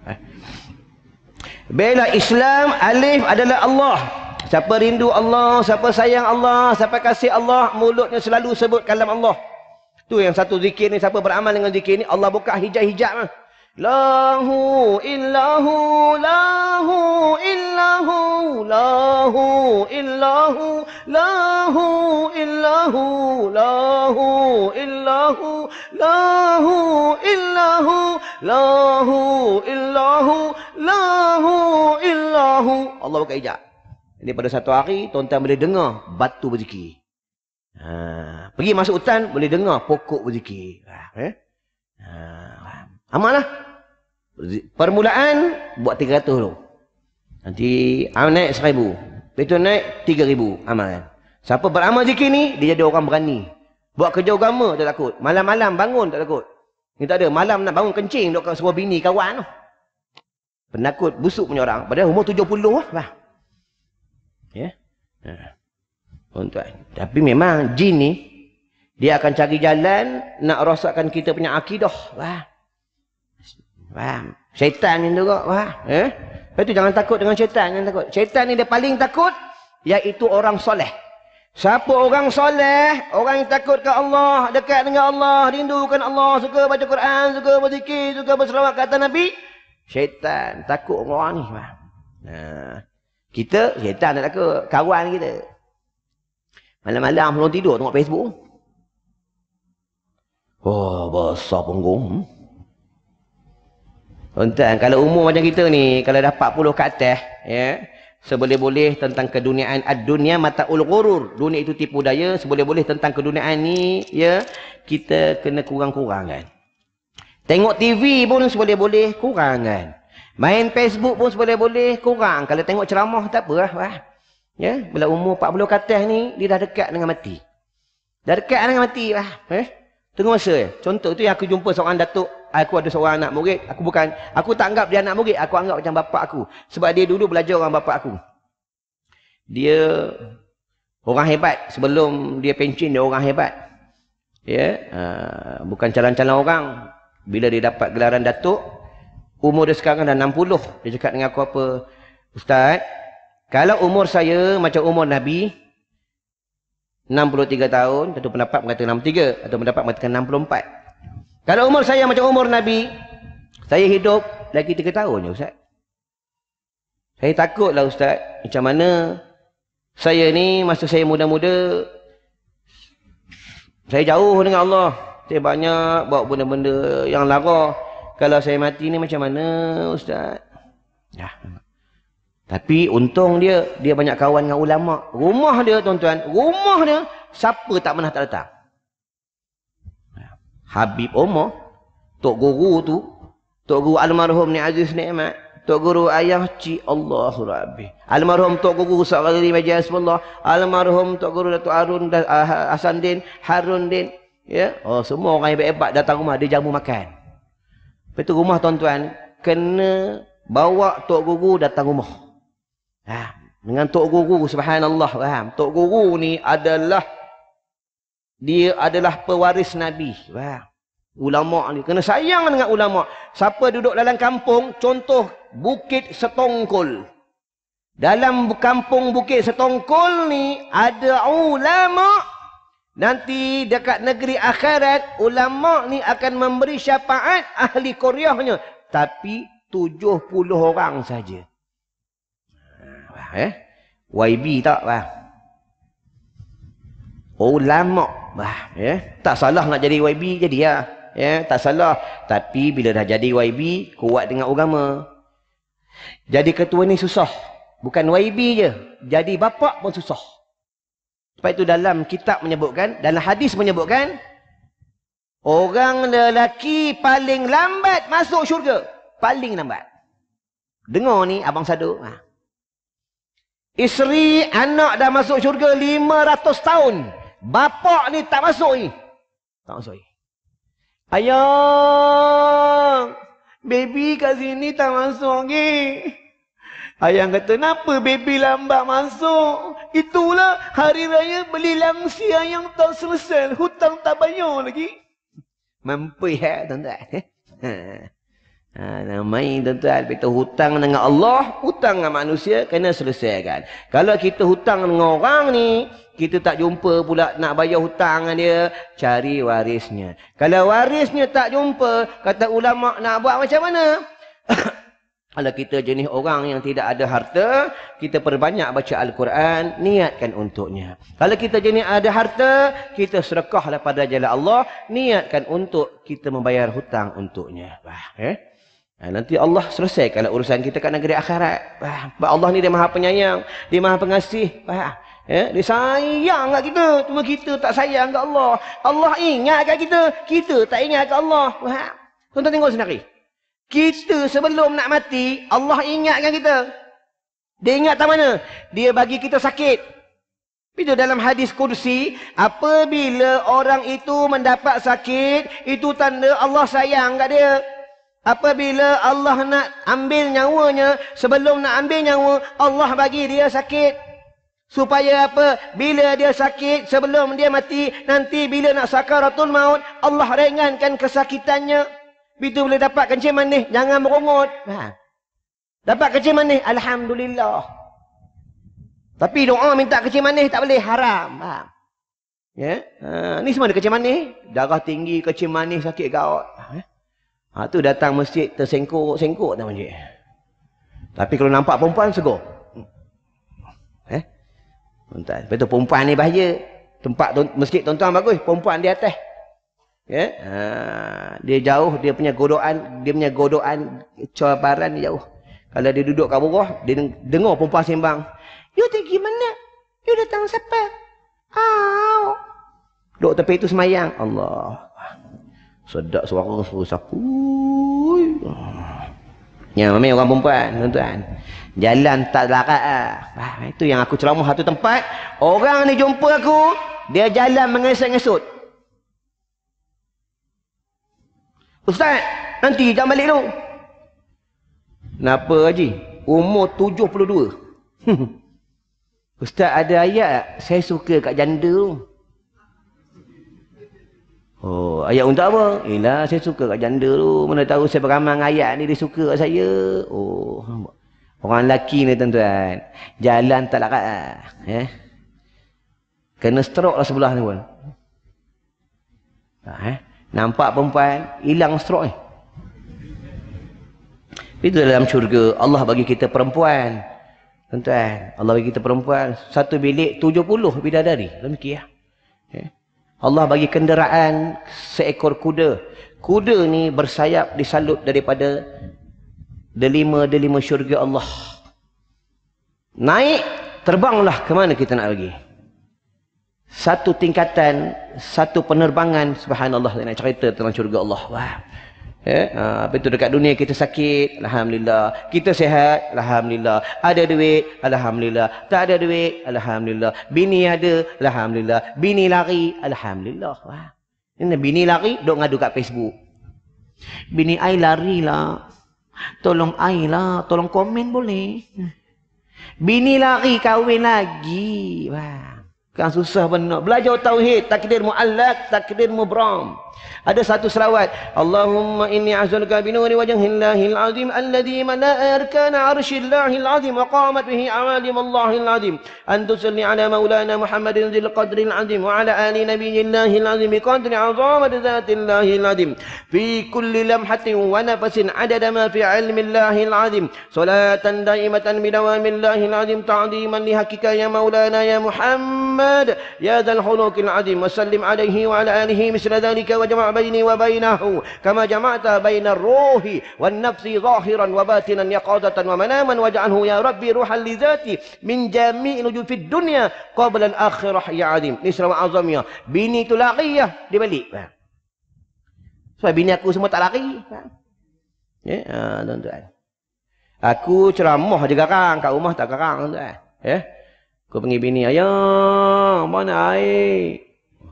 Bela Islam, alif adalah Allah. Siapa rindu Allah, siapa sayang Allah, siapa kasih Allah, mulutnya selalu sebut kalam Allah. Tu yang satu zikir ni, siapa beramal dengan zikir ni, Allah buka hijab-hijab. Lahu illahu, lahu illahu, lahu illahu, lahu illahu, lahu illahu, lahu illahu, lahu illahu, lahu illahu. Allah buka hijab. Jadi pada satu hari, tuan-tuan boleh dengar batu berzikir. Pergi masuk hutan, boleh dengar pokok berzikir. Amallah. Permulaan, buat 300 dulu. Nanti naik 1000. Betul naik 3000 amalan. Siapa beramal zikir ni, dia jadi orang berani. Buat kerja agama, tak takut. Malam-malam bangun, tak takut. Ni tak ada. Malam nak bangun kencing, duk suruh bini kawan. Penakut, busuk punya orang. Padahal umur 70 lah. Tuan-tuan. Tapi memang jin ni, dia akan cari jalan nak rosakkan kita punya akidah. Syaitan ni juga. Lepas tu jangan takut dengan syaitan. Jangan takut. Syaitan ni dia paling takut, iaitu orang soleh. Siapa orang soleh, orang yang takut ke Allah, dekat dengan Allah, rindukan Allah, suka baca Quran, suka berzikir, suka berselawat ke atas Nabi, syaitan takut orang ni. Kita, syaitan tak takut. Kawan kita. Malam-malam belum tidur tengok Facebook. Besar punggung. Tuan-tuan, kalau umur macam kita ni, kalau dah 40 ke atas, seboleh-boleh tentang keduniaan. Ad-dunya mata'ul ghurur. Dunia itu tipu daya. Seboleh-boleh tentang keduniaan ni, kita kena kurang-kurangkan. Tengok TV pun seboleh-boleh kurangkan. Main Facebook pun seboleh-boleh kurang. Kalau tengok ceramah tak apa. Bila umur 40 ke atas ni, dia dah dekat dengan mati. Dah dekat dengan mati. Tengok masa. Contoh tu yang aku jumpa seorang datuk. Aku ada seorang anak murid. Aku tak anggap dia anak murid. Aku anggap macam bapak aku. Sebab dia dulu belajar dengan bapak aku. Dia orang hebat. Sebelum dia pencin, dia orang hebat. Bukan calon-calon orang. Bila dia dapat gelaran datuk, umur dia sekarang dah 60. Dia cakap dengan aku apa? Ustaz, kalau umur saya macam umur Nabi, 63 tahun, satu pendapat mengatakan 63, atau pendapat mengatakan 64. Kalau umur saya macam umur Nabi, saya hidup lagi 3 tahun je Ustaz. Saya takutlah Ustaz, macam mana saya ni masa saya muda-muda, saya jauh dengan Allah. Saya banyak buat benda-benda yang lara. Kalau saya mati ni macam mana Ustaz? Tapi untung dia banyak kawan dengan ulama. Rumah dia tuan-tuan, rumah dia siapa tak pernah tak datang. Habib Omar, Tok Guru tu, Tok Guru almarhum ni Aziz Nikmat. Tok Guru ayah Cik Allahu Rabbi. Almarhum Tok Guru Sa'ari Majlis Allah. Almarhum Tok Guru Datuk Harun Hasan Din, Harun Din. Ya, oh semua orang hebat-hebat datang rumah dia jamu makan. Lepas tu rumah tuan-tuan kena bawa Tok Guru datang rumah. Dengan Tok Guru subhanallah, faham. Tok Guru ni adalah dia adalah pewaris Nabi. Ulama ni kena sayang dengan ulama. Siapa duduk dalam kampung, contoh Bukit Setongkol. Dalam kampung Bukit Setongkol ni ada ulama. Nanti dekat negeri akhirat ulama ni akan memberi syafaat ahli qaryahnya, tapi 70 orang saja. YB tak ulama tak salah nak jadi YB jadi tak salah, tapi bila dah jadi YB kuat dengan agama. Jadi ketua ni susah, bukan YB je, jadi bapak pun susah. Sebab itu dalam kitab menyebutkan, dalam hadis menyebutkan, orang lelaki paling lambat masuk syurga, paling lambat. Dengar ni abang Sadu, isteri anak dah masuk syurga 500 tahun, bapak ni tak masuk ni, tak masuk ni. Ayang, baby kat sini tak masuk ni. Ayang kata, kenapa baby lambat masuk? Itulah hari raya beli lamsi ayang tak selesai, hutang tak bayar lagi. Mampu tuan-tuan. Namai tuan-tuan, kita hutang dengan Allah, hutang dengan manusia kena selesaikan. Kalau kita hutang dengan orang ni, kita tak jumpa pula nak bayar hutang dengan dia, cari warisnya. Kalau warisnya tak jumpa, kata ulama nak buat macam mana? Kalau kita jenis orang yang tidak ada harta, kita perbanyak baca Al-Quran, niatkan untuknya. Kalau kita jenis ada harta, kita sedekahlah pada jalan Allah, niatkan untuk kita membayar hutang untuknya. Nanti Allah selesaikanlah urusan kita kat negeri akhirat. Sebab Allah ni dia maha penyayang, dia maha pengasih. Dia sayang kat kita, cuma kita tak sayang kat Allah. Allah ingat kat kita, kita tak ingat kat Allah. Tuan-tuan tengok sendiri. Kita sebelum nak mati, Allah ingatkan kita. Dia ingat tak mana? Dia bagi kita sakit. Itu dalam hadis kursi, apabila orang itu mendapat sakit, itu tanda Allah sayang kat dia. Apabila Allah nak ambil nyawanya, sebelum nak ambil nyawa, Allah bagi dia sakit. Supaya apa? Bila dia sakit, sebelum dia mati, nanti bila nak sakaratul maut, Allah ringankan kesakitannya. Begitu boleh dapat kencing manis, jangan merongot. Dapat kencing manis, alhamdulillah. Tapi doa minta kencing manis tak boleh, haram. Ni semua ada kencing manis. Darah tinggi, kencing manis, sakit gaut. Tu datang masjid tersengkok-sengkok tak masjid. Tapi kalau nampak perempuan, segur. Lepas tu perempuan ni bahaya. Tempat masjid tuan-tuan bagus, perempuan di atas. Dia jauh, dia punya godaan cabaran dia jauh. Kalau dia duduk kat bawah, dia dengar perempuan sembang. You pergi mana? You datang siapa? Duduk tepi tu semayang. Allah. Sedap suara siapa? Ya, memang orang perempuan, tuan-tuan. Jalan tak larat itu yang aku ceramah satu tempat. Orang ni jumpa aku, dia jalan mengesut-ngesut. Ustaz, nanti jangan balik dulu. Kenapa Haji? Umur 72. Ustaz, ada ayat saya suka kat janda tu. Oh, ayat untuk apa? Yelah, saya suka kat janda tu. Mana tahu saya beramal ayat ni, dia suka kat saya. Oh, orang lelaki ni tuan-tuan, jalan tak larat. Kena stroke lah sebelah ni pun. Nampak perempuan, hilang stroke ni. Itu dalam syurga, Allah bagi kita perempuan. Tuan-tuan, Allah bagi kita perempuan. Satu bilik 70 bidadari. Demikian. Allah bagi kenderaan seekor kuda. Kuda ni bersayap disalut daripada delima syurga Allah. Naik, terbanglah ke mana kita nak pergi. Satu tingkatan, satu penerbangan, subhanallah, nak cerita tentang syurga Allah. Wah. Apa itu dekat dunia kita sakit, alhamdulillah. Kita sihat, alhamdulillah. Ada duit, alhamdulillah. Tak ada duit, alhamdulillah. Bini ada, alhamdulillah. Bini lari, alhamdulillah. Wah. Ini bini lari duk ngadu kat Facebook. Bini ai lari lah. Tolong ai lah, tolong komen boleh. Bini lari kahwin lagi. Wah. Kan susah benar. Belajar tauhid, takdir muallaq, takdir mubram. Ada satu selawat. Allahumma inni a'udzuka bi nuri wajhillahil azim alladhi mala'a arkana 'arshillahil azim wa qamat bihi awalim Allahil azim. An tusalli ala maulana Muhammadin dzil qadril azim wa ala ali nabiyillahil azim bi qadri 'azamati dzatillahil azim. Fi kulli lamhatin wa nafasin 'adada ma fi 'ilmillahil azim. Salatan daimatan bi dawamillahil azim ta'ziman li hakika ya maulana ya Muhammad ya dzal khuluqil azim wa sallim alaihi wa ala alihi misla dzalika wa jama' بيني وبينه كما جمعت بين الروح والنفس ظاهرا وباطنا يقظة ومناما واجعله يا ربي روحا لذاتي من جميع نجوم في الدنيا قبل الآخرة يا عظيم. Ini selawat azamnya. Bini tu lari ya, dia balik. Sebab bini aku semua tak lari. Tuan-tuan. Aku ceramah je garang, kat rumah tak garang tuan. Aku panggil bini, ayah, mana air?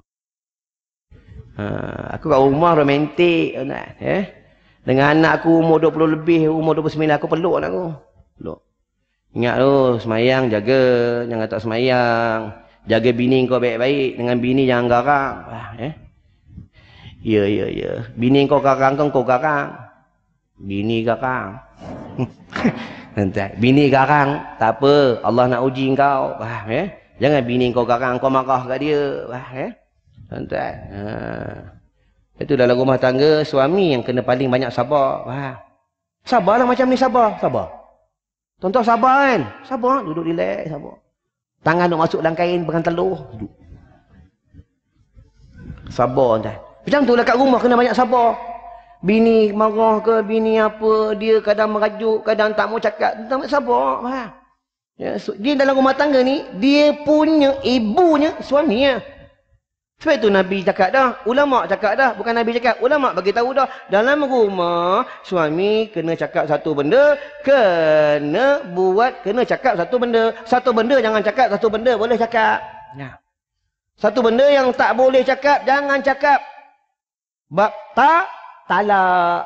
Aku kat rumah romantik dengan anak aku umur 20 lebih, umur 29 aku peluk anak aku. Peluk. Ingat tu, semayang jaga, jangan tak semayang. Jaga bini kau baik-baik, dengan bini jangan garang. Ya. Bini kau garang kau garang. Bini garang. Bini garang, tak apa, Allah nak uji kau. Jangan bini kau garang, kau marah kat dia. Tuan-tuan. Itu dalam rumah tangga, suami yang kena paling banyak sabar. Sabarlah macam ni, sabar. Tuan-tuan sabar kan? Sabar, duduk relax, sabar. Tangan nak masuk dalam kain pegang telur, duduk. Sabar tuan. Macam tu lah kat rumah kena banyak sabar. Bini marah ke, bini apa, dia kadang merajuk, kadang tak mau cakap. Tuan-tuan sabar. Dia dalam rumah tangga ni, dia punya ibunya suaminya. Sebab itu Nabi cakap dah, ulama cakap dah, bukan Nabi cakap, ulama bagi tahu dah, dalam rumah suami kena cakap satu benda, kena cakap satu benda. Satu benda jangan cakap, satu benda boleh cakap. Satu benda yang tak boleh cakap, jangan cakap. Bab talak.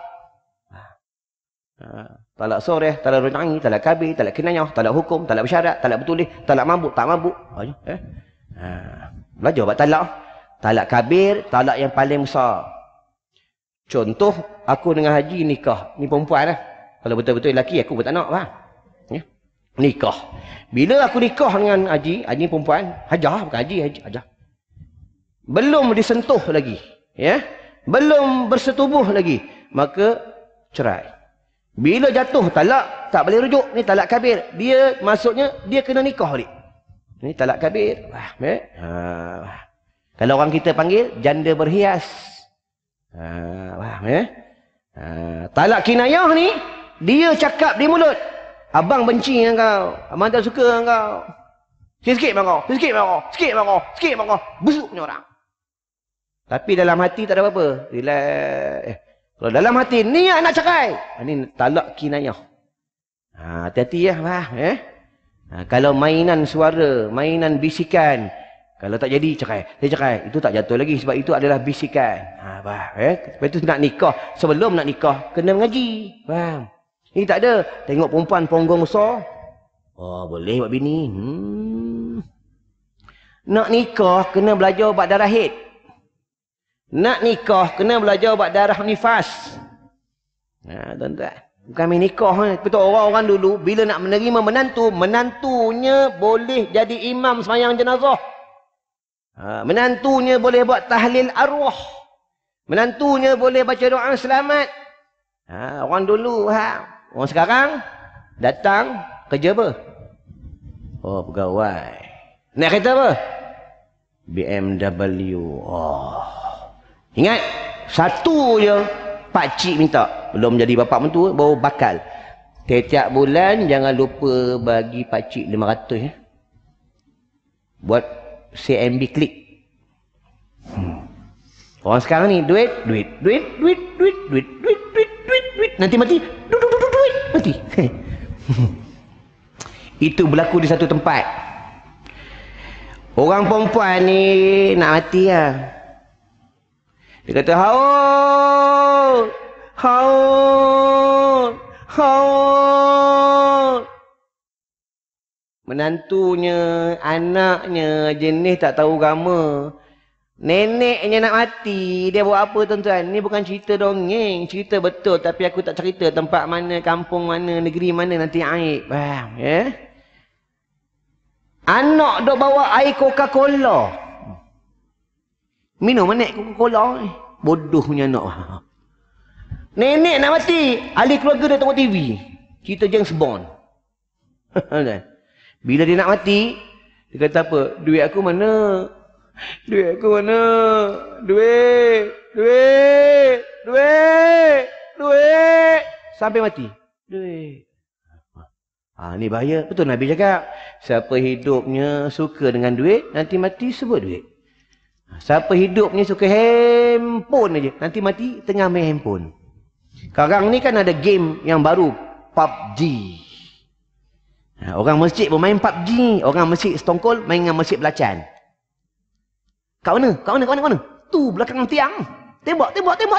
Talak soreh, talak ruj'i, talak kabir, talak kinayah, talak hukum, talak bersyarat, talak betulih, talak mabuk, tak mabuk. Belajar bab talak. Talak kabir, talak yang paling besar. Contoh, aku dengan Haji nikah. Ni perempuan lah. Kalau betul-betul lelaki, aku pun tak nak. Nikah. Bila aku nikah dengan Haji perempuan, Hajah, bukan Haji, Hajah. Belum disentuh lagi. Belum bersetubuh lagi. Maka, cerai. Bila jatuh talak, tak boleh rujuk. Ni talak kabir. Dia, maksudnya, dia kena nikah balik. Ni talak kabir. Kalau orang kita panggil, janda berhias. Talak kinayah ni, dia cakap di mulut. Abang benci dengan kau. Abang tak suka dengan kau. Sikit marah. Busuknya orang. Tapi dalam hati tak ada apa-apa. Kalau dalam hati, niat nak cerai. Ini talak kinayah. Hati-hati ya. Kalau mainan suara, mainan bisikan, kalau tak jadi, cerai. Dia cerai. Itu tak jatuh lagi. Sebab itu adalah bisikan. Sebab itu nak nikah. Sebelum nak nikah, kena mengaji. Faham? Ini tak ada. Tengok perempuan ponggong besar. Boleh buat bini. Nak nikah, kena belajar buat darah haid. Nak nikah, kena belajar buat darah nifas. Tuan-tuan. Bukan main nikah. Betul orang-orang dulu, bila nak menerima menantu, menantunya boleh jadi imam sembahyang jenazah. Menantunya boleh buat tahlil arwah. Menantunya boleh baca doa selamat. Orang dulu. Orang sekarang datang kerja apa? Pegawai. Naik kereta apa? BMW. Ingat, satu je pakcik minta. Belum jadi bapak mentua, baru bakal. Setiap bulan jangan lupa bagi pakcik 500 Buat CMB klik. Orang sekarang ni duit. Nanti mati. Duit. Mati. Itu berlaku di satu tempat. Orang perempuan ni nak mati lah. Dia kata, haut. Menantunya, anaknya, jenis tak tahu agama. Neneknya nak mati. Dia buat apa tuan-tuan? Ni bukan cerita dongeng. Cerita betul. Tapi aku tak cerita tempat mana, kampung mana, negeri mana nanti aib. Faham? Ya? Anak dok bawa air Coca-Cola. Minum anak Coca-Cola ni. Bodoh punya anak. Nenek nak mati. Ahli keluarga dia tengok TV. Cerita James Bond. Bila dia nak mati, dia kata apa? Duit aku mana? Duit. Sampai mati. Duit. Ni bahaya. Betul Nabi cakap. Siapa hidupnya suka dengan duit, nanti mati sebut duit. Siapa hidupnya suka handphone aja, nanti mati tengah main handphone. Sekarang ni kan ada game yang baru, PUBG. Orang masjid pun main PUBG. Orang masjid Stongkol main dengan masjid Belacan. Kat mana? Tu belakang tiang. Tembak.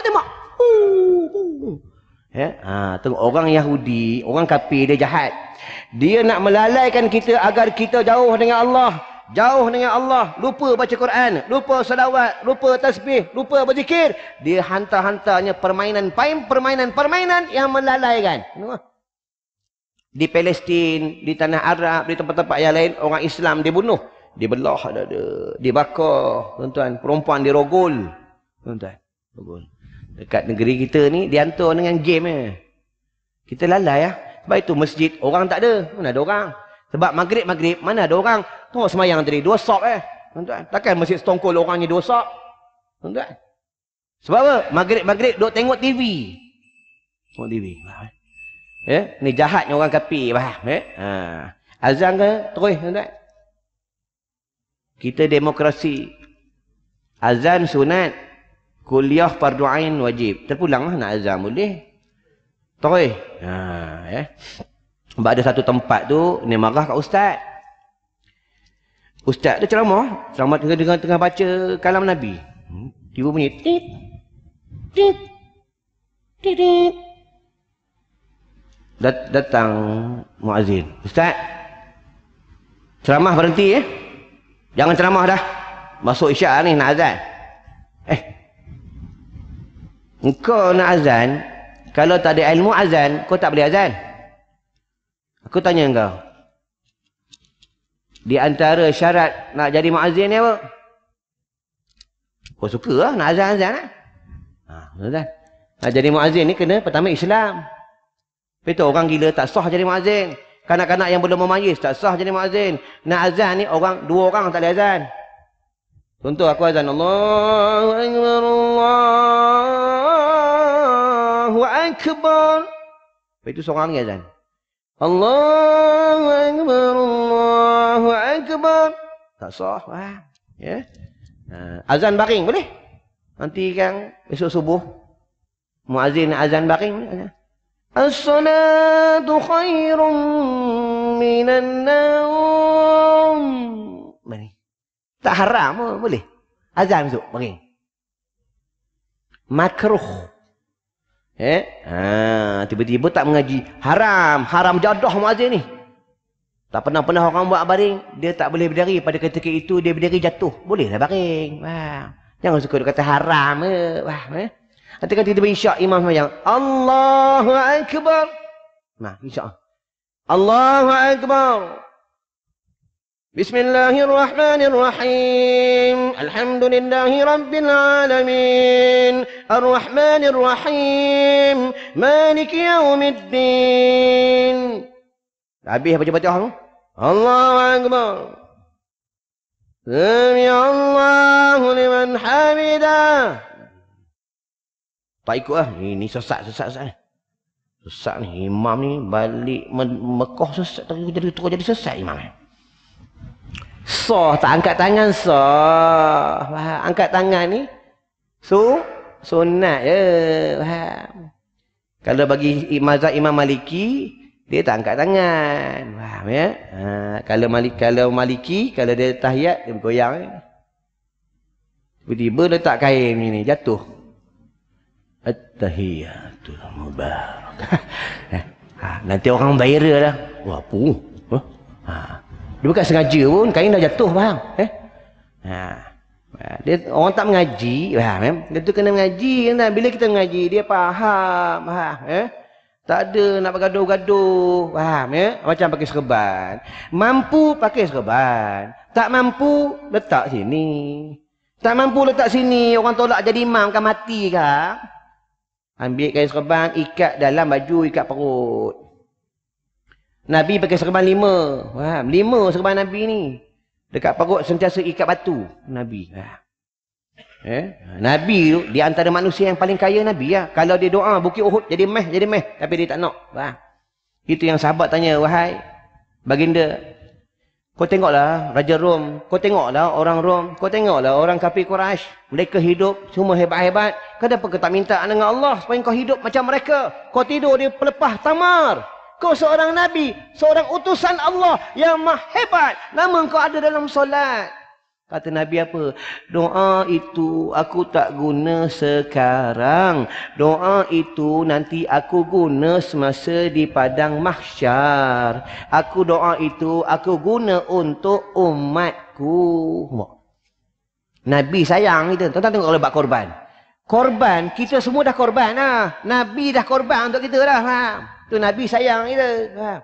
Tengok orang Yahudi, orang kafir, dia jahat. Dia nak melalaikan kita agar kita jauh dengan Allah. Lupa baca Quran, lupa salawat, lupa tasbih, lupa berzikir. Dia hantar-hantarnya permainan yang melalaikan. Di Palestin, di tanah Arab, di tempat-tempat yang lain, orang Islam dibunuh, dibelah, dibakar, tuan-tuan. Perempuan dirogol, tuan-tuan. Dekat negeri kita ni dihantar dengan game. Kita lalai ya. Sebab itu masjid orang tak ada. Mana ada orang? Sebab maghrib mana ada orang? Tengok semayang tadi 2 sok tuan-tuan. Takkan masjid Stongkol orangnya 2 sok, tuan-tuan. Sebab apa? Maghrib duk tengok TV. Tengok TV. Ni jahatnya orang kafir, faham? Azan ke? Terus, tuan-tuan. Kita demokrasi. Azan sunat, kuliah fardu ain wajib. Terpulanglah nak azan boleh. Terus. Sebab ada satu tempat tu, ni marah kat ustaz. Ustaz tu ceramah tengah baca kalam Nabi. Tiba bunyi tit. Datang muazzin. Ustaz, ceramah berhenti Jangan ceramah dah. Masuk isyak ni nak azan. Engkau nak azan, kalau tak ada ilmu azan, kau tak boleh azan. Aku tanya engkau. Di antara syarat nak jadi muazzin ni apa? Kau suka lah nak azan-azan Azan. Nak jadi muazzin ni kena pertama Islam. Betul orang gila tak sah jadi muazzin. Kanak-kanak yang belum memayis tak sah jadi muazzin. Nak azan ni 2 orang tak boleh azan. Contoh aku azan Allahu Akbar, Allahu Akbar. Itu seorang ni azan. Allahu Akbar, Allahu Akbar. Tak sah. Azan baring boleh? Nanti kan esok subuh muazzin azan baring. As-salatu khairun minan naum. Tak haram boleh. Azan esok baring. Makruh. Tiba-tiba tak mengaji. Haram jadah muazzin ni. Tak pernah orang buat baring. Dia tak boleh berdiri. Pada ketika itu dia berdiri jatuh. Bolehlah baring. Jangan suka dia kata haram. Nanti kan tiba-tiba isyak imam semayang. Allahu Akbar. Isyak. Allahu Akbar. Bismillahirrahmanirrahim. Alhamdulillahi Rabbil Alamin. Ar-Rahmanirrahim. Maliki Yawmiddin. Habis baca-baca tu. Allahu Akbar. Sami'allahu liman hamidah. Tak ikut lah. Ini sesat. Sesat ni. Imam ni balik Mekah sesat. Terus jadi sesat imam ni. Sah tak angkat tangan sah. Angkat tangan ni Sunat je. Faham? Kalau bagi mazhab Imam Maliki, dia tak angkat tangan. Faham ya? Kalau Maliki, kalau dia tahiyat, dia bergoyang. Tiba-tiba letak kain ni, jatuh. At-tahiyatul mubarak. Nanti orang viral lah. Wah, apa? Dia bukan sengaja pun, kain dah jatuh, faham? Dia orang tak mengaji, faham? Dia tu kena mengaji. Bila kita mengaji, dia faham. Tak ada nak bergaduh-gaduh, faham ya? Macam pakai serban. Mampu pakai serban. Tak mampu, letak sini. Tak mampu letak sini, orang tolak jadi imam kan mati kan? Ambil kain serban, ikat dalam baju, ikat perut. Nabi pakai serban 5. Faham? 5 serban Nabi ni. Dekat perut sentiasa ikat batu. Nabi. Nabi tu, di antara manusia yang paling kaya Nabi lah. Kalau dia doa, Bukit Uhud jadi meh. Tapi dia tak nak. Faham? Itu yang sahabat tanya, wahai baginda, kau tengoklah Raja Rom, kau tengoklah orang Rom, kau tengoklah orang kafir Quraisy, mereka hidup semua hebat-hebat. Kenapa kau tak minta dengan Allah supaya kau hidup macam mereka? Kau tidur di pelepah tamar. Kau seorang Nabi, seorang utusan Allah yang maha hebat. Namun kau ada dalam solat. Kata Nabi apa? Doa itu aku tak guna sekarang. Doa itu nanti aku guna semasa di padang mahsyar. Doa itu aku guna untuk umatku. Nabi sayang kita. Tuan-tuan tengok kalau buat korban. Korban, kita semua dah korban lah. Nabi dah korban untuk kita dah. Faham? Tu Nabi sayang kita. Faham?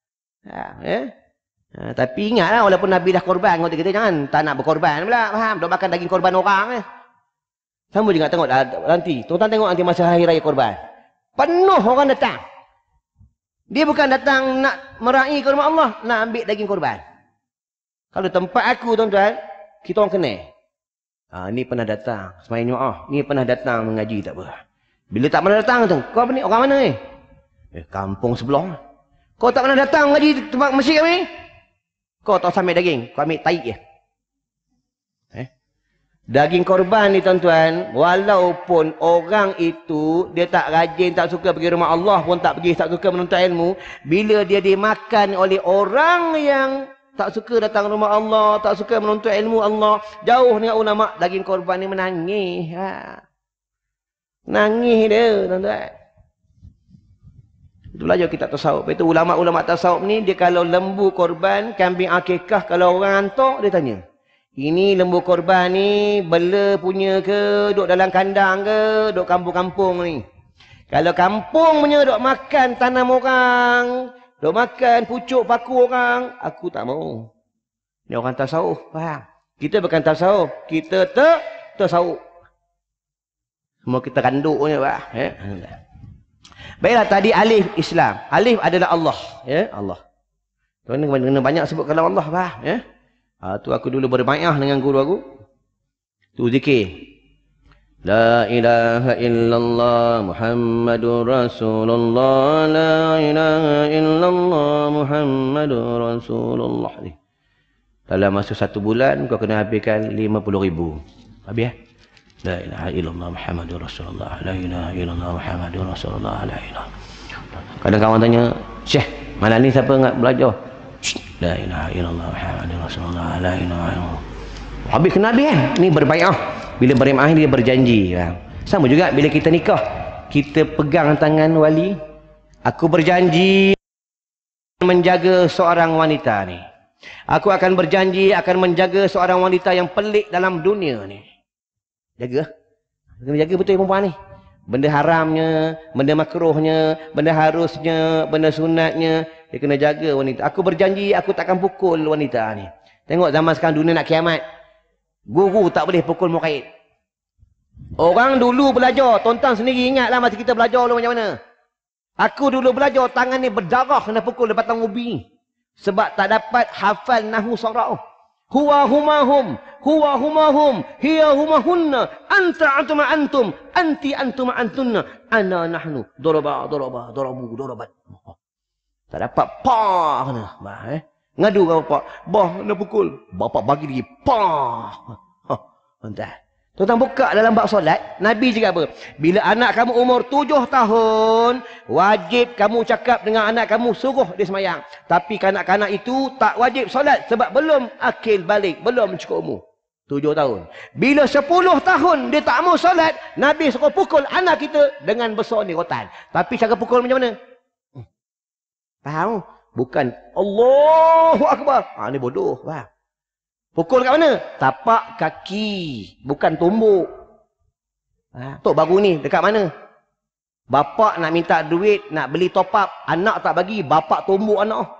Tapi ingatlah walaupun Nabi dah korban, kita jangan tak nak berkorban pula. Faham? Dok makan daging korban orang. Sama juga tengok nanti. Tuan-tuan tengok nanti masa hari raya korban. Penuh orang datang. Dia bukan datang nak meraih ke rumah Allah, nak ambil daging korban. Kalau tempat aku tuan-tuan, kita orang kenal. Ni pernah datang semain Jumaat. Ni pernah datang mengaji tak apa. Bila tak pernah datang tu, kau ni orang mana ni? Kampung sebelah. Kau tak pernah datang mengaji tempat masjid kami? Kau tak sambil daging, kau ambil taik je. Daging korban ni tuan-tuan, walaupun orang itu dia tak rajin, tak suka pergi rumah Allah pun tak pergi, tak suka menuntut ilmu, bila dia dimakan oleh orang yang tak suka datang rumah Allah, tak suka menuntut ilmu Allah, jauh dengan ulama, daging korban ni menangis. Nangis dia tuan-tuan. Itulah je kita tasawuf. Itu ulama-ulama tasawuf ni, dia kalau lembu korban, kambing akikah, kalau orang hantar, dia tanya. Ini lembu korban ni, bela punya ke, duduk dalam kandang ke, duduk kampung-kampung ni. Kalau kampung punya duduk makan tanam orang, duduk makan pucuk paku orang, aku tak mau. Ni orang tasawuf, faham? Kita bukan tasawuf, kita tasawuf. Semua kita kanduk punya, faham? Baiklah, tadi alif Islam. Alif adalah Allah. Allah. Tuan kena banyak sebut kalau Allah. Faham? Tu aku dulu berbai'ah dengan guru aku. Tu zikir. La ilaha illallah Muhammadur Rasulullah. La ilaha illallah Muhammadur Rasulullah. Dalam masa 1 bulan, kau kena habiskan 50,000. Habis La ilaha illallah Muhammadur Rasulullah. La ilaha illallah Muhammadur Rasulullah. La ilaha. Kadang kawan tanya, Syekh, malam ni siapa nak belajar? La ilaha illallah Muhammadur Rasulullah. La ilaha illallah. Habis kena habis kan? Ni berbai'ah. Bila berbai'ah dia berjanji. Sama juga bila kita nikah. Kita pegang tangan wali. Aku berjanji menjaga seorang wanita ni. Aku akan berjanji akan menjaga seorang wanita yang pelik dalam dunia ni. Jaga. Kena jaga betul perempuan ni. Benda haramnya, benda makruhnya, benda harusnya, benda sunatnya. Dia kena jaga wanita. Aku berjanji aku takkan pukul wanita ni. Tengok zaman sekarang dunia nak kiamat. Guru tak boleh pukul murid. Orang dulu belajar. Tonton sendiri ingatlah masa kita belajar dulu macam mana. Aku dulu belajar tangan ni berdarah kena pukul di batang ubi. Sebab tak dapat hafal nahu sarau. Huwa humahum, huwa humahum, hiya humahunna, anta antuma antum, anti antuma antunna, ana nahnu, doroba, dorobu, dorobat. Tak dapat, pah kena. Ngadu ke bapak, bah, nak pukul. Bapak bagi lagi, pah. Entah. Tuan-tuan buka dalam bab solat, Nabi cakap apa? Bila anak kamu umur 7 tahun, wajib kamu cakap dengan anak kamu, suruh dia semayang. Tapi kanak-kanak itu tak wajib solat sebab belum akil balik, belum cukup umur. 7 tahun. Bila 10 tahun dia tak mau solat, Nabi suruh pukul anak kita dengan besar ni rotan. Tapi cara pukul macam mana? Faham? Bukan Allahu Akbar. Ni bodoh. Faham? Pukul kat mana? Tapak kaki. Bukan tumbuk. Tok baru ni dekat mana? Bapak nak minta duit, nak beli top up. Anak tak bagi, bapak tumbuk anak.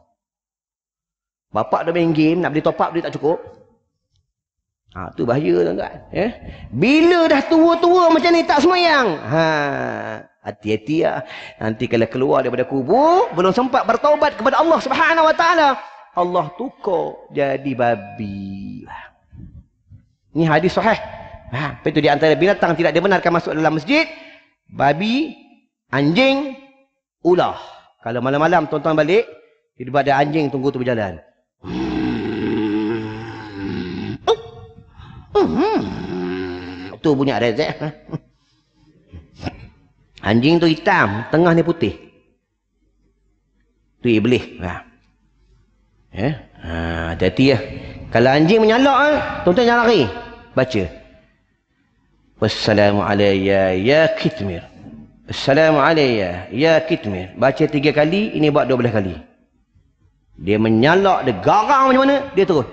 Bapak dah main game, nak beli top up, duit tak cukup. Tu bahaya tuan-tuan. Bila dah tua-tua macam ni tak semayang. Hati-hati lah. Nanti kalau keluar daripada kubur, belum sempat bertaubat kepada Allah Subhanahu Wa Taala, Allah tukar jadi babi. Ini hadis sahih. Lepas itu di antara binatang tidak dibenarkan masuk dalam masjid, babi, anjing, ular. Kalau malam-malam tuan-tuan balik, tiba-tiba ada anjing tunggu tu berjalan. Itu bunyi rezek. Anjing tu hitam, tengah ni putih. Tu iblis. Hati-hati lah. Kalau anjing menyalak, tuan-tuan jangan lari. Baca. Wassalamualaikum ya kitmir. Assalamualaikum ya kitmir. Baca 3 kali, ini buat 12 kali. Dia menyalak, dia garang macam mana, dia terus.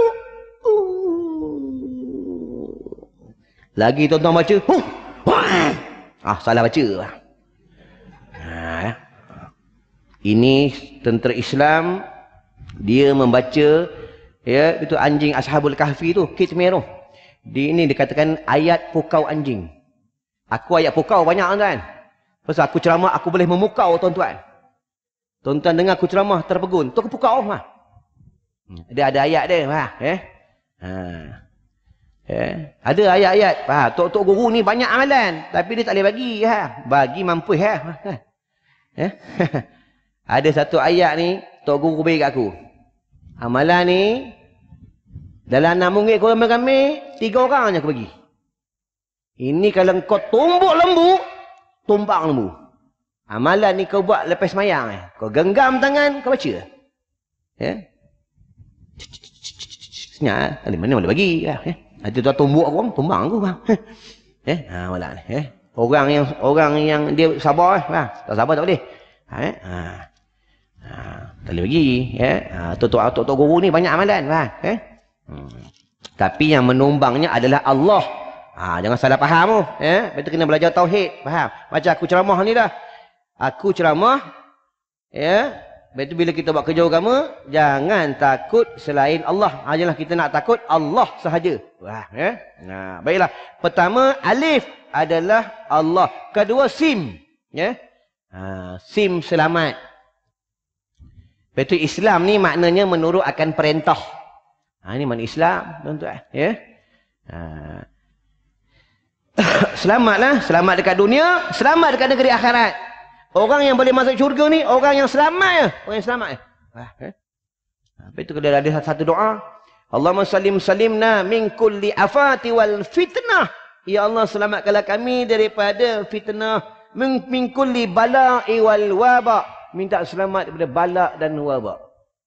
Lagi tuan-tuan baca. Salah baca. Ini tentera Islam. Dia membaca, itu anjing Ashabul Kahfi tu, Kitmir tu. Ini dikatakan ayat pukau anjing. Aku ayat pukau banyak tuan. Pasal aku ceramah, aku boleh memukau tuan-tuan. Tuan-tuan dengar aku ceramah terpegun, tu aku pukau. Dia ada ayat dia. Ada ayat-ayat. Tok-tok guru ni banyak amalan, tapi dia tak boleh bagi. Bagi mampu. Ada satu ayat ni, tok guru bagi kat aku. Amalan ni, dalam 6 ringgit korang ramai, 3 orang je aku bagi. Ini kalau kau tumbuk lembu, tumbang lembu. Amalan ni kau buat lepas semayang. Kau genggam tangan, kau baca. Senyap, mana boleh bagi. Ada tu tumbuk aku, tumbang aku. Malah ni. Orang yang dia sabar. Tak sabar tak boleh. Tak boleh bagi. Tok-tok guru ni banyak amalan. Tapi yang menumbangnya adalah Allah. Jangan salah faham tu. Betul kena belajar tauhid. Faham? Macam aku ceramah ni dah. Aku ceramah. Betul bila kita buat kerja agama, jangan takut selain Allah. Janganlah kita nak takut Allah sahaja. Baiklah. Pertama, alif adalah Allah. Kedua, sim. Sim selamat. Betul Islam ni maknanya menurut akan perintah. Ini makna Islam, tuan-tuan. Selamatlah, selamat dekat dunia, selamat dekat negeri akhirat. Orang yang boleh masuk syurga ni orang yang selamat je. Orang yang selamat je. Betul kalau ada satu doa, Allahumma salimna min kulli afati wal fitnah. Ya Allah, selamatkanlah kami daripada fitnah, min kulli bala'i wal waba. Minta selamat daripada balak dan wabak.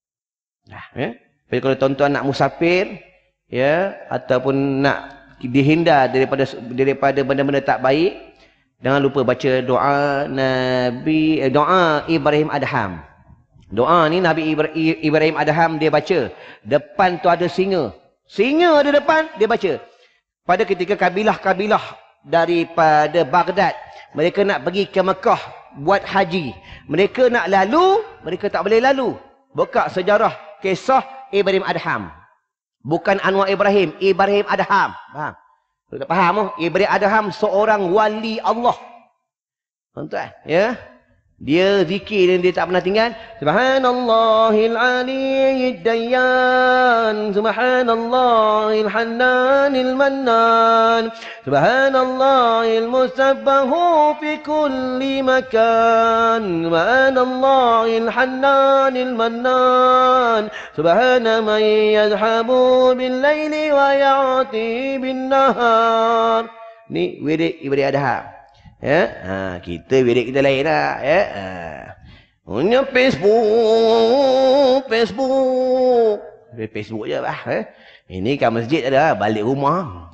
Jadi kalau tuan-tuan nak musafir, ataupun nak dihindar daripada benda-benda tak baik, jangan lupa baca doa doa Ibrahim Adham. Doa ni Nabi Ibrahim Adham dia baca. Depan tu ada singa. Singa ada depan, dia baca. Pada ketika kabilah-kabilah daripada Baghdad, mereka nak pergi ke Mekah buat haji. Mereka nak lalu, mereka tak boleh lalu. Buka sejarah kisah Ibrahim Adham. Bukan Anwar Ibrahim, Ibrahim Adham. Faham? Tak faham? Ibrahim Adham seorang wali Allah. Tuan-tuan, Dia zikir dan dia tak pernah tinggal. Subhanallahil aliyyid dayyan. Subhanallahil hannanil mannan. Subhanallahil musabbahu fi kulli makan. Subhanallahil hannanil mannan. Subhana man yadhabu bil laili wa ya'ti bin nahar. Ni wirid ibadah adham. Ya, kita wirid kita lain lah. Ya, punya Facebook je lah. Ini kat masjid ada, balik rumah.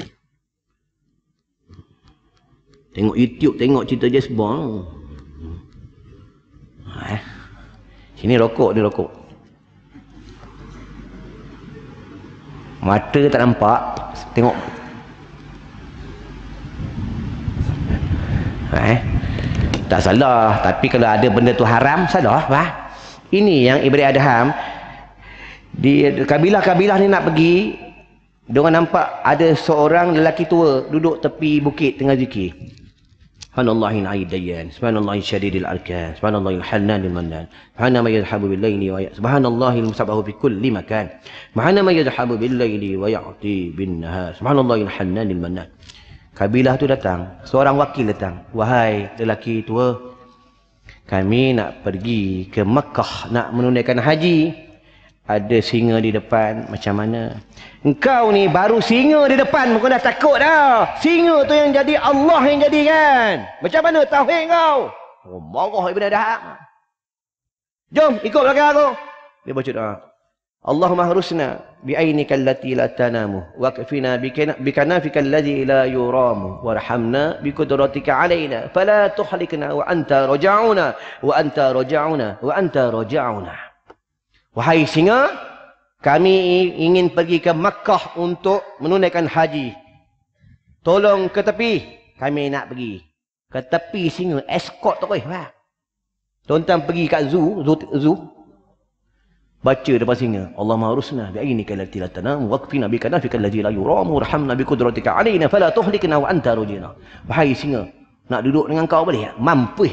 Tengok YouTube, tengok cerita James Bond. Sini rokok, dia rokok. Mata tak nampak, tengok. Tak salah, tapi kalau ada benda tu haram, salah. Ini yang ibadat adham. Di kabilah-kabilah ni nak pergi, diorang nampak ada seorang lelaki tua duduk tepi bukit tengah zikir. Subhanallahil aidayyan, subhanallahil syadidil arkan, subhanallahil hannanil mannan, subhanama yadhhabu bil laili wa subhanallahil musabbahu fi kulli makan, subhanama yadhhabu bil laili wa ya'ti bin nahar, subhanallahil hannanil mannan. Kabilah tu datang, seorang wakil datang. Wahai lelaki tua, kami nak pergi ke Mekah nak menunaikan haji. Ada singa di depan, macam mana? Engkau ni baru singa di depan, kau dah takut dah. Singa tu yang jadi, Allah yang jadi kan? Macam mana tauhid kau? Oh, marah Ibn Adham. Jom, ikut belakang aku. Dia baca doa. Allahumma harusna bi'ainika allati la tanamu wa kafina bikanafika alladhi la yuramu warhamna biqudratika alaina fala tuhlikna wa anta raja'una wa anta raja'una wa anta raja'una. Wahai singa, kami ingin pergi ke Makkah untuk menunaikan haji. Tolong ke tepi, kami nak pergi. Ke tepi singa, escort tu boleh. Tuan-tuan pergi kat zoo. Baca depan singa, Allahumma harusna bi'ainika allati la tanam waqfina bikanafika allazi la yuramu warhamna biqudratika alaina fala tuhlikna wa anta rajina. Wahai singa, nak duduk dengan kau boleh tak? Mampu.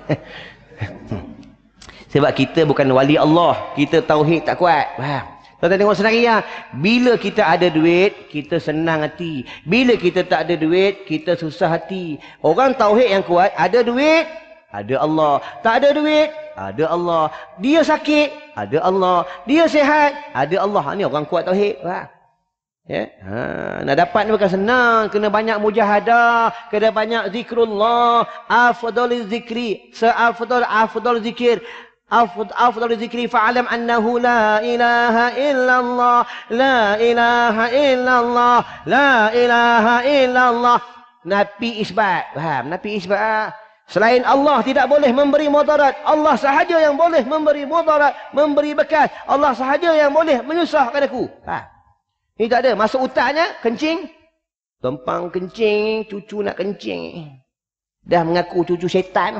Sebab kita bukan wali Allah, kita tauhid tak kuat. Tuan-tuan tengok sendiri ya. Bila kita ada duit, kita senang hati. Bila kita tak ada duit, kita susah hati. Orang tauhid yang kuat, ada duit, ada Allah. Tak ada duit, ada Allah. Dia sakit, ada Allah. Dia sihat, ada Allah. Ini orang kuat tauhid. Ya? Nak dapat ni bukan senang. Kena banyak mujahadah, kena banyak zikrullah. Afdal zikri, afdal zikir. Afdal zikri fa'alam annahu la ilaha illallah, la ilaha illallah, la ilaha illallah. Nafi isbat. Faham? Nafi isbat. Selain Allah tidak boleh memberi mudarat. Allah sahaja yang boleh memberi mudarat, memberi bekas. Allah sahaja yang boleh menyusahkan aku. Ini tak ada. Masuk utaknya, kencing. Tumpang kencing, cucu nak kencing. Dah mengaku cucu syaitan.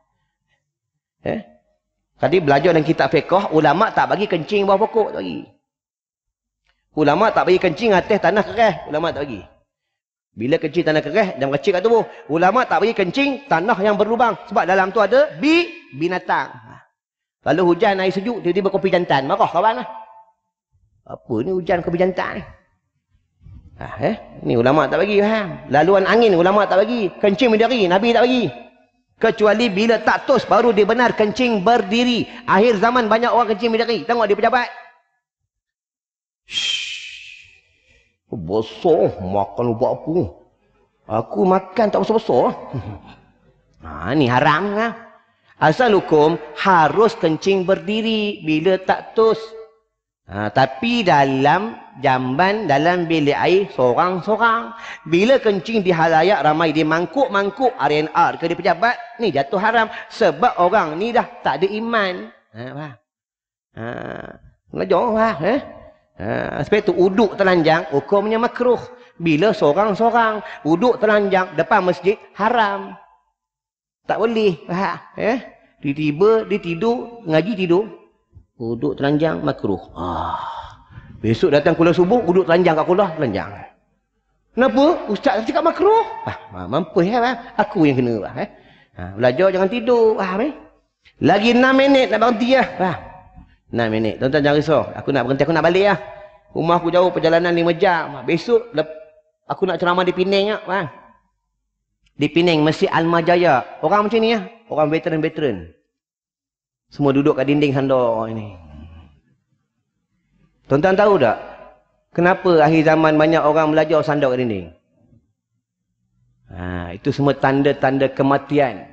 Tadi belajar dalam kitab fiqh, ulama tak bagi kencing bawah pokok, tak bagi. Ulama tak bagi kencing atas tanah keras, ulama tak bagi. Bila kencing tanah keras, jangan kecil kat tubuh. Ulama tak bagi kencing tanah yang berlubang. Sebab dalam tu ada binatang. Lalu hujan air sejuk, tiba-tiba kopi jantan. Marah kawan lah. Apa ni hujan kopi jantan ni? Ni ulama tak bagi. Laluan angin, ulama tak bagi. Kencing berdiri, Nabi tak bagi. Kecuali bila tak tos, baru dia benar kencing berdiri. Akhir zaman banyak orang kencing berdiri. Tengok dia pejabat. Besar, makan buat apa? Aku makan tak besar-besar. Ni haram lah. Asal hukum harus kencing berdiri bila tak tos. Tapi dalam jamban, dalam bilik air, sorang-sorang. Bila kencing di halayak ramai, dia mangkuk-mangkuk RNR ke dia pejabat, ni jatuh haram. Sebab orang ni dah tak ada iman. Ngajar sebab tu uduk telanjang, hukumnya makruh. Bila sorang-sorang, uduk telanjang depan masjid, haram. Tak boleh. Tiba-tiba dia tidur, ngaji tidur. Uduk telanjang, makruh. Besok datang kuliah subuh, uduk telanjang kat kuliah, telanjang. Kenapa? Ustaz cakap makruh. Mampu Aku yang kena. Belajar jangan tidur. Lagi 6 minit nak berhenti lah. Faham? 6 minit. Tuan-tuan jangan risau. Aku nak berhenti, aku nak balik lah. Rumah aku jauh, perjalanan 5 jam. Besok aku nak ceramah di Penang lah. Faham? Di Penang, Masjid Al-Majaya. Orang macam ni lah. Orang veteran-veteran. Semua duduk kat dinding sandor ini. Tuan-tuan tahu tak? Kenapa akhir zaman banyak orang belajar sandar kat dinding? Itu semua tanda-tanda kematian.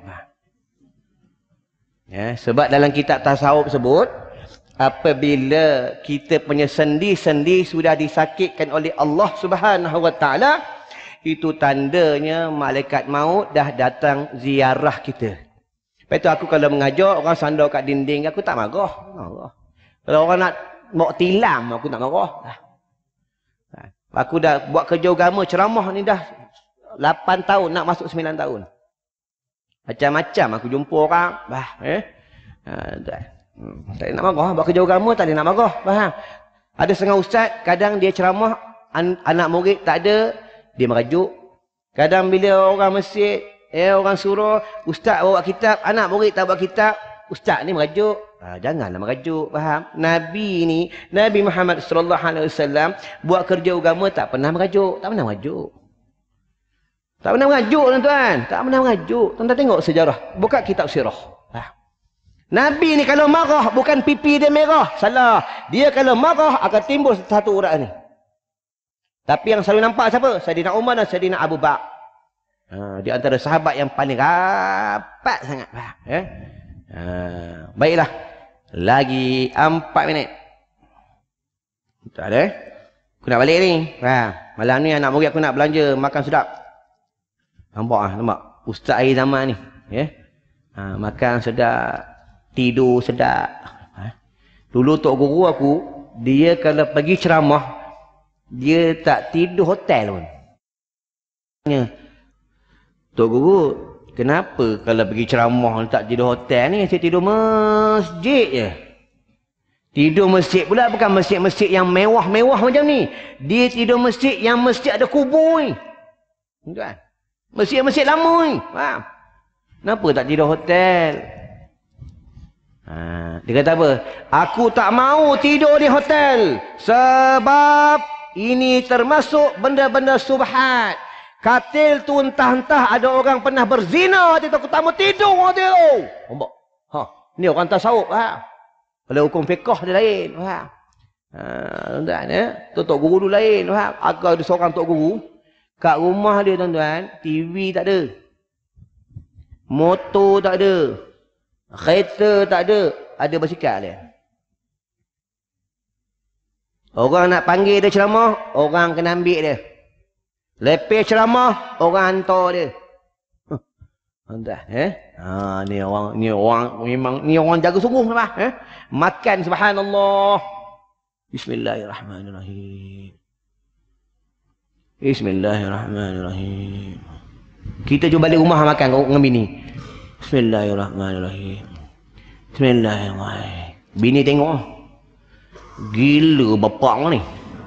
Ya, sebab dalam kitab tasawuf sebut, apabila kita punya sendi-sendi sudah disakitkan oleh Allah Subhanahu Wa Taala, itu tandanya malaikat maut dah datang ziarah kita. Lepas tu aku kalau mengajar orang sandar kat dinding, aku tak marah. Kalau orang nak bawa tilam, aku tak marah. Aku dah buat kerja agama ceramah ni dah 8 tahun, nak masuk 9 tahun. Macam-macam aku jumpa orang. Tak nak marah. Buat kerja agama tak ada nak marah. Faham? Ada setengah ustaz, kadang dia ceramah, anak murid tak ada, dia merajuk. Kadang bila orang masjid, orang suruh, ustaz bawa kitab, anak murid tak bawa kitab, ustaz ni merajuk. Janganlah merajuk. Faham? Nabi Muhammad sallallahu alaihi wasallam buat kerja agama tak pernah merajuk. Tak pernah merajuk. Tak pernah merajuk, tuan-tuan. Tak pernah merajuk. Tuan-tuan tengok sejarah. Buka kitab sirah. Nabi ni kalau marah, bukan pipi dia merah. Salah. Dia kalau marah, akan timbul satu urat ni. Tapi yang selalu nampak siapa? Saidina Umar dan Saidina Abu Bakar. Di antara sahabat yang paling rapat sangat. Baiklah. Lagi 4 minit. Tak ada. Aku nak balik ni. Malam ni anak murid aku nak belanja makan sedap. Nampak? Ustaz akhir zaman ni. Makan sedap. Tidur sedap. Dulu tok guru aku, dia kalau pergi ceramah, dia tak tidur hotel pun. Tok guru, kenapa kalau pergi ceramah tak tidur hotel ni? Saya tidur masjid je. Tidur masjid pula bukan masjid-masjid yang mewah-mewah macam ni. Dia tidur masjid yang masjid ada kubur ni. Tuan. Masjid-masjid lama ni. Faham? Kenapa tak tidur hotel? Dia kata apa? Aku tak mau tidur di hotel. Sebab ini termasuk benda-benda subhat. Katil tu entah-entah ada orang pernah berzina. Dia takut tak mau tidur dia tu. Nampak? Ni orang tasawuf. Kalau hukum fiqah dia lain. Tuan-tuan, tok guru tu lain. Aku ada seorang tok guru. Kat rumah dia, tuan-tuan, TV tak ada. Motor tak ada. Kereta tak ada. Ada basikal dia. Orang nak panggil dia ceramah, orang kena ambil dia. Lepas ceramah, orang hantar dia. Tuan-tuan, ni orang jaga sungguh apa? Makan subhanallah. Bismillahirrahmanirrahim. Bismillahirrahmanirrahim. Kita cuba balik rumah makan dengan bini. Bismillahirrahmanirrahim. Bismillahirrahmanirrahim. Bini tengok. Gila bapak ni.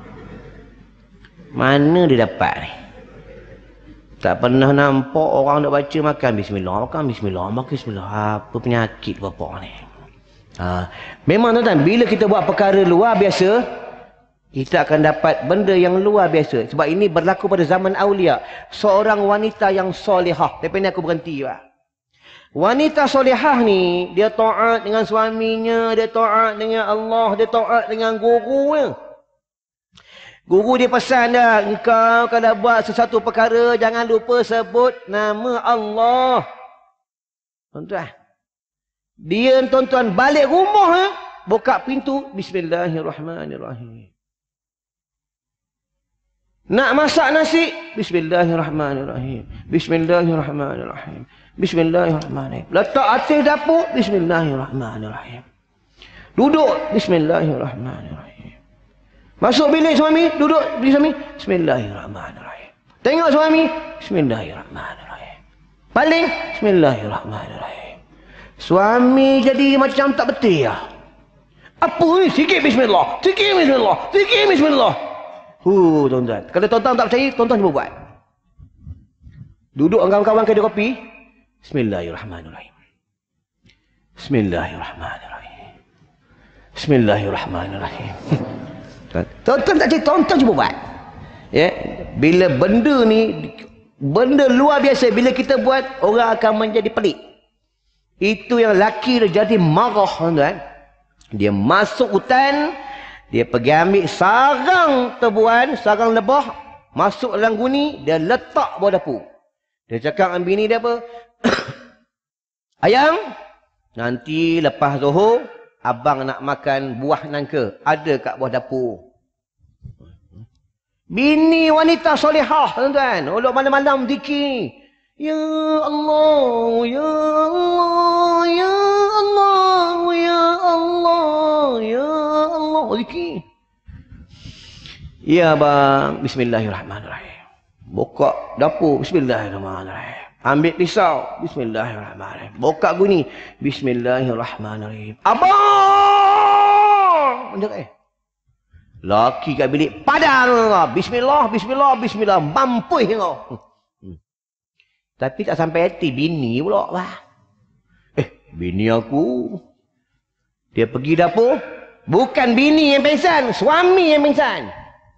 Mana dia dapat ni? Tak pernah nampak orang nak baca makan bismillah, makan bismillah, makan bismillah. Apa penyakit bapak ni? Memang tuan-tuan, bila kita buat perkara luar biasa, kita akan dapat benda yang luar biasa. Sebab ini berlaku pada zaman Aulia. Seorang wanita yang solehah. Lepas ni aku berhenti. Wanita solehah ni, dia taat dengan suaminya, dia taat dengan Allah, dia taat dengan gurunya. Guru dia pesan dah, engkau kalau buat sesuatu perkara, jangan lupa sebut nama Allah. Tuan-tuan. Dia, tuan-tuan, balik rumah, buka pintu, Bismillahirrahmanirrahim. Nak masak nasi, Bismillahirrahmanirrahim. Bismillahirrahmanirrahim. Bismillahirrahmanirrahim. Letak atas dapur, Bismillahirrahmanirrahim. Duduk, Bismillahirrahmanirrahim. Masuk bilik suami, duduk bilik suami, Bismillahirrahmanirrahim. Tengok suami, Bismillahirrahmanirrahim. Paling, Bismillahirrahmanirrahim. Suami jadi macam tak betul ya. Apa ni? Sikit Bismillah, sikit Bismillah, sikit Bismillah. Tuan-tuan. Kalau tuan-tuan tak percaya, tuan-tuan cuba buat. Duduk kawan-kawan kedai kopi, Bismillahirrahmanirrahim. Bismillahirrahmanirrahim. Bismillahirrahmanirrahim. Tonton tak cik, tonton cuba buat. Ya, bila benda ni, benda luar biasa, bila kita buat, orang akan menjadi pelik. Itu yang laki dia jadi marah, tuan-tuan. Dia masuk hutan, dia pergi ambil sarang tebuan, sarang lebah, masuk dalam guni, dia letak bawah dapur. Dia cakap dengan bini dia apa? Ayang, nanti lepas Zuhur, abang nak makan buah nangka. Ada kat bawah dapur. Bini wanita solehah, tuan-tuan. Olok malam-malam zikir. Ya Allah, Ya Allah, Ya Allah, Ya Allah, Ya Allah. Zikir. Ya abang, Bismillahirrahmanirrahim. Buka dapur, Bismillahirrahmanirrahim. Ambil pisau, Bismillahirrahmanirrahim. Buka guni, Bismillahirrahmanirrahim. Abang! Laki kat bilik, padang. Bismillah, Bismillah, Bismillah. Mampuih kau. Tapi tak sampai hati, bini pula. Bini aku. Dia pergi dapur. Bukan bini yang pingsan, suami yang pingsan.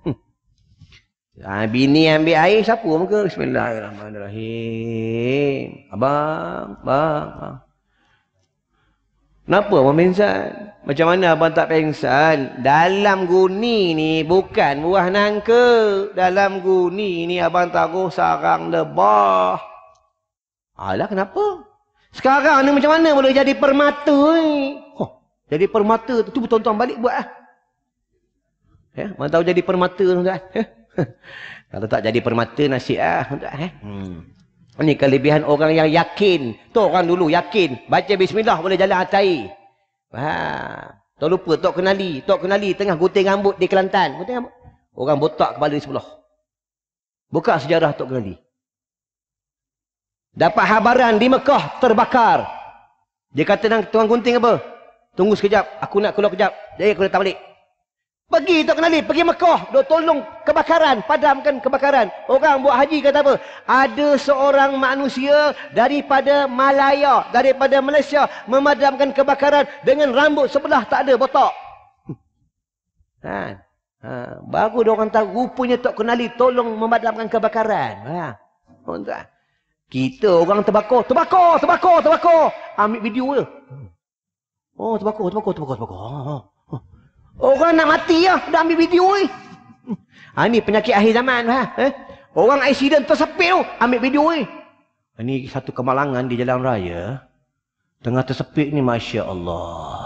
Bini ambil air, sapu muka. Bismillahirrahmanirrahim. Abang, bang. Kenapa abang pingsan? Macam mana abang tak pingsan? Dalam guni ni bukan buah nangka. Dalam guni ni abang taruh sarang lebah. Alah, kenapa? Sekarang ni macam mana boleh jadi permata ni? Jadi permata tu tonton balik buat lah. Mana tahu jadi permata tuan-tuan. Kalau tak jadi permata nasib lah tuan-tuan. Ini kelebihan orang yang yakin. Tu orang dulu yakin. Baca bismillah boleh jalan atas air. Tak lupa Tok Kenali. Tok Kenali tengah gunting rambut di Kelantan. Gunting rambut. Orang botak kepala di sebelah. Buka sejarah Tok Kenali. Dapat habaran di Mekah terbakar. Dia kata tuan gunting apa? Tunggu sekejap. Aku nak keluar kejap. Jadi aku datang balik. Pergi Tok Kenali. Pergi Mekah. Dia tolong kebakaran. Padamkan kebakaran. Orang buat haji kata apa? Ada seorang manusia daripada Malaya. Daripada Malaysia. Memadamkan kebakaran. Dengan rambut sebelah tak ada botak. Baru dia orang tahu. Rupanya Tok Kenali tolong memadamkan kebakaran. Kita orang terbakar. Ambil video je. Oh, terbakar. Orang nak mati lah. Dah ambil video ni. Ni penyakit akhir zaman. Orang accident tersepit tu. Ambil video ni. Ini satu kemalangan di jalan raya. Tengah tersepit ni, Masya Allah.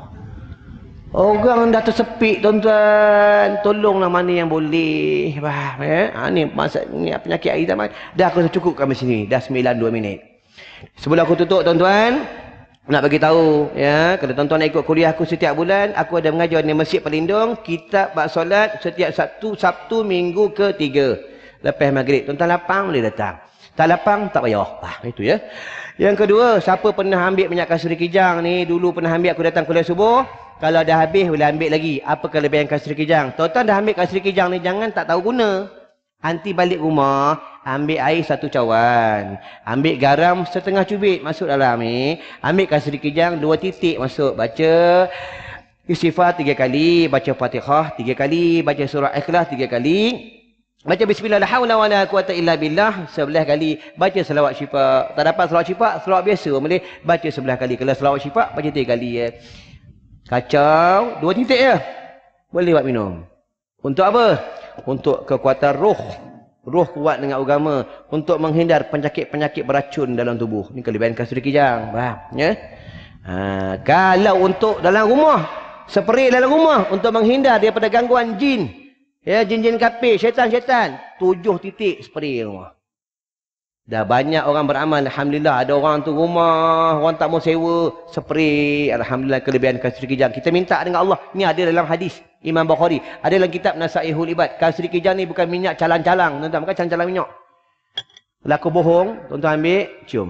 Orang dah tersepit, tuan-tuan. Tolonglah mana yang boleh. Ni penyakit akhir zaman. Dah aku cukup kami sini. Dah 9:02. Sebelum aku tutup, tuan-tuan. Nak bagi tahu, ya, kalau tuan-tuan nak ikut kuliah aku setiap bulan, aku ada mengajar di Masjid Pelindung, kitab bab solat setiap Sabtu minggu ke-3. Lepas maghrib, tuan-tuan lapang boleh datang. Tak lapang, tak payah. Itu ya. Yang kedua, siapa pernah ambil minyak kasuri kijang ni, dulu pernah ambil aku datang kuliah subuh, kalau dah habis boleh ambil lagi. Apa kelebihan kasuri kijang? Tuan-tuan dah ambil kasuri kijang ni, jangan tak tahu guna. Nanti balik rumah, ambil air 1 cawan. Ambil garam setengah cubit, masuk dalam ni. Ambil kasuri kijang 2 titik, masuk. Baca istighfar 3 kali. Baca Fatihah 3 kali. Baca surah Ikhlas 3 kali. Baca bismillah la haula wala quwata illa billah 11 kali. Baca selawat syifa. Tak dapat selawat syifa, selawat biasa boleh. Baca 11 kali. Kalau selawat syifa, baca 3 kali. Kacau 2 titik je. Boleh buat minum. Untuk apa? Untuk kekuatan roh. Roh kuat dengan agama. Untuk menghindar penyakit-penyakit beracun dalam tubuh. Ini kelebihan kasuri kijang. Faham? Ya? Kalau untuk dalam rumah, spray dalam rumah untuk menghindar daripada gangguan jin. Ya, jin-jin kafir, syaitan-syaitan. 7 titik spray rumah. Dah banyak orang beramal. Alhamdulillah. Ada orang tu rumah, orang tak mau sewa, spray. Alhamdulillah, kelebihan kasuri kijang. Kita minta dengan Allah. Ini ada dalam hadis Imam Bukhari. Ada dalam kitab Nasaihul Ibad. Kasuri kijang ni bukan minyak calang-calang. Tuan-tuan, bukan calang-calang minyak. Laku bohong, tuan-tuan ambil, cium.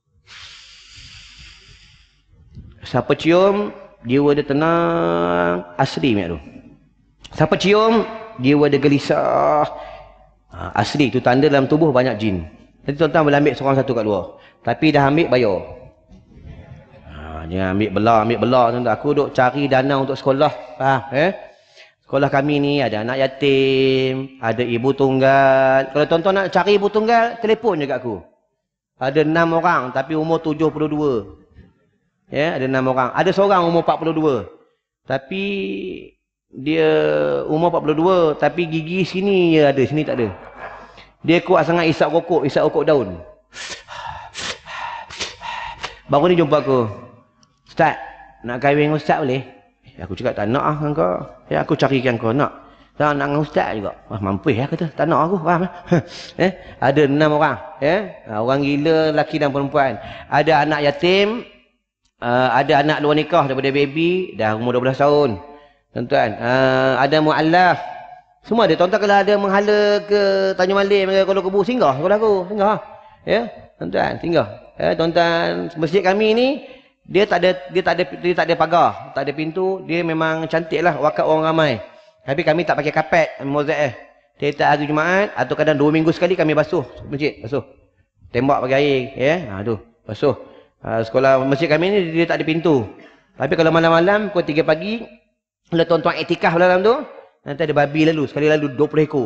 Siapa cium, jiwa dia tenang. Asli minyak tu. Siapa cium, jiwa dia gelisah. Asli tu tanda dalam tubuh banyak jin. Nanti tuan-tuan boleh ambil seorang satu kat luar. Tapi dah ambil, bayar. Jangan ambil belah tuan-tuan. Aku duk cari dana untuk sekolah. Faham? Sekolah kami ni ada anak yatim, ada ibu tunggal. Kalau tuan-tuan nak cari ibu tunggal, telefon je kat aku. Ada 6 orang tapi umur 72. Ya, ada 6 orang. Ada seorang umur 42. Tapi dia umur 42 tapi gigi sini je ada, sini tak ada. Dia kuat sangat isap rokok daun. Baru ni jumpa aku. Ustaz, nak kahwin dengan ustaz boleh? Aku cakap tak nak dengan kau. Ya, aku carikan kau nak. Tak nak dengan ustaz juga. Mampus ya kata, tak nak aku. Faham? Ada 6 orang. Orang gila, lelaki dan perempuan. Ada anak yatim. Ada anak luar nikah daripada baby. Dah umur 12 tahun. Tuan-tuan. Ada mu'allaf. Semua ada. Tuan-tuan kalau ada menghala ke Tanjung Malim ke Kuala Kebu, singgah sekolah aku. Singgah. Ya, tuan-tuan, singgah. Tuan-tuan, masjid kami ni dia tak ada pagar, tak ada pintu. Dia memang cantiklah, wakaf orang ramai. Tapi kami tak pakai kapet, mozaik Tiap hari Jumaat atau kadang 2 minggu sekali kami basuh masjid, basuh. Tembak pakai air, tu, basuh. Sekolah masjid kami ni dia tak ada pintu. Tapi kalau malam-malam pukul 3 pagi, kalau tuan-tuan iktikaf dalam tu, nanti ada babi lalu, sekali lalu 20 ekor.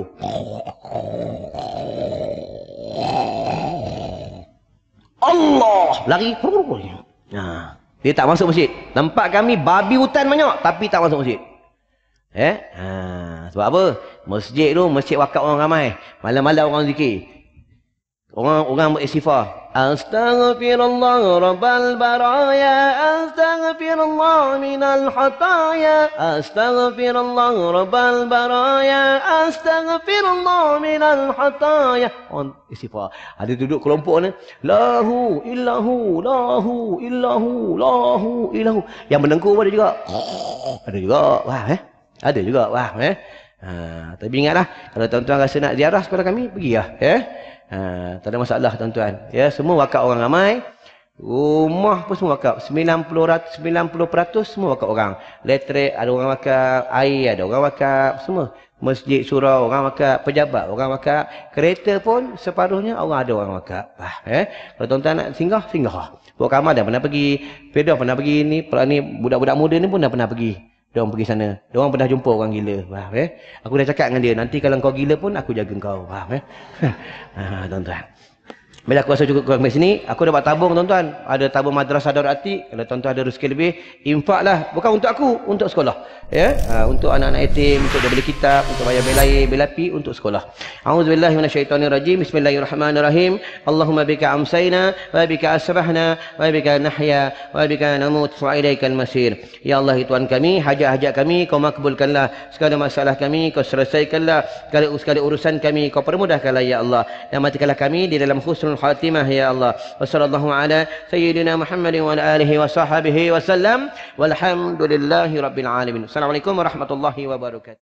Allah, lari. Dia tak masuk masjid. Nampak kami babi hutan banyak tapi tak masuk masjid. Sebab apa? Masjid tu masjid wakaf orang ramai. Malam-malam orang zikir. Orang beristighfar. Astaghfirullah rabbal baraya, astaghfirullah minal hataya, astaghfirullah rabbal baraya, astaghfirullah minal hataya. On istighfar. Ada duduk kelompok ni, lahu illahu, lahu illahu, lahu illahu. Yang mendengkur ada juga. Ada juga. Wah, ada juga. Wah, tapi ingatlah, kalau tuan-tuan rasa nak ziarah sekolah kami, pergilah, tak ada masalah tuan-tuan. Ya, semua wakaf orang ramai. Rumah pun semua wakaf. 90% semua wakaf orang. Elektrik ada orang wakaf, air ada orang wakaf, semua. Masjid, surau orang wakaf, pejabat orang wakaf, kereta pun separuhnya orang ada orang wakaf. Kalau tuan-tuan nak singgah, singgah. Buat kamar dah pernah pergi, Pedah pernah pergi ni, budak-budak muda ni pun dah pernah pergi. Diorang pergi sana. Diorang pernah jumpa orang gila. Faham, Aku dah cakap dengan dia, nanti kalau kau gila pun aku jaga kau. Faham, tuan-tuan. Bila aku rasa cukup sampai sini, aku dapat tabung tuan-tuan. Ada tabung madrasah Darul Atiq. Kalau tuan-tuan ada rezeki lebih, infaklah. Bukan untuk aku, untuk sekolah. Untuk anak-anak yatim, untuk dia beli kitab, untuk bayar bil air, bil api, untuk sekolah. A'udzubillahi minasyaitonirrajim. Bismillahirrahmanirrahim. Allahumma bika amsayna, wa bika asbahna, wa bika nahya, wa bika namut, wa ilaikal masir. Ya Allah, Tuhan kami, hajat-hajat kami kau makbulkanlah. Segala masalah kami kau selesaikanlah. Segala urusan kami kau permudahkanlah ya Allah. Dan matikanlah kami di dalam husnul khatimah ya Allah. Wa sallallahu ala sayyidina Muhammadin wa ala alihi wa sahbihi wa sallam. Walhamdulillahi rabbil alamin. Assalamualaikum warahmatullahi wabarakatuh.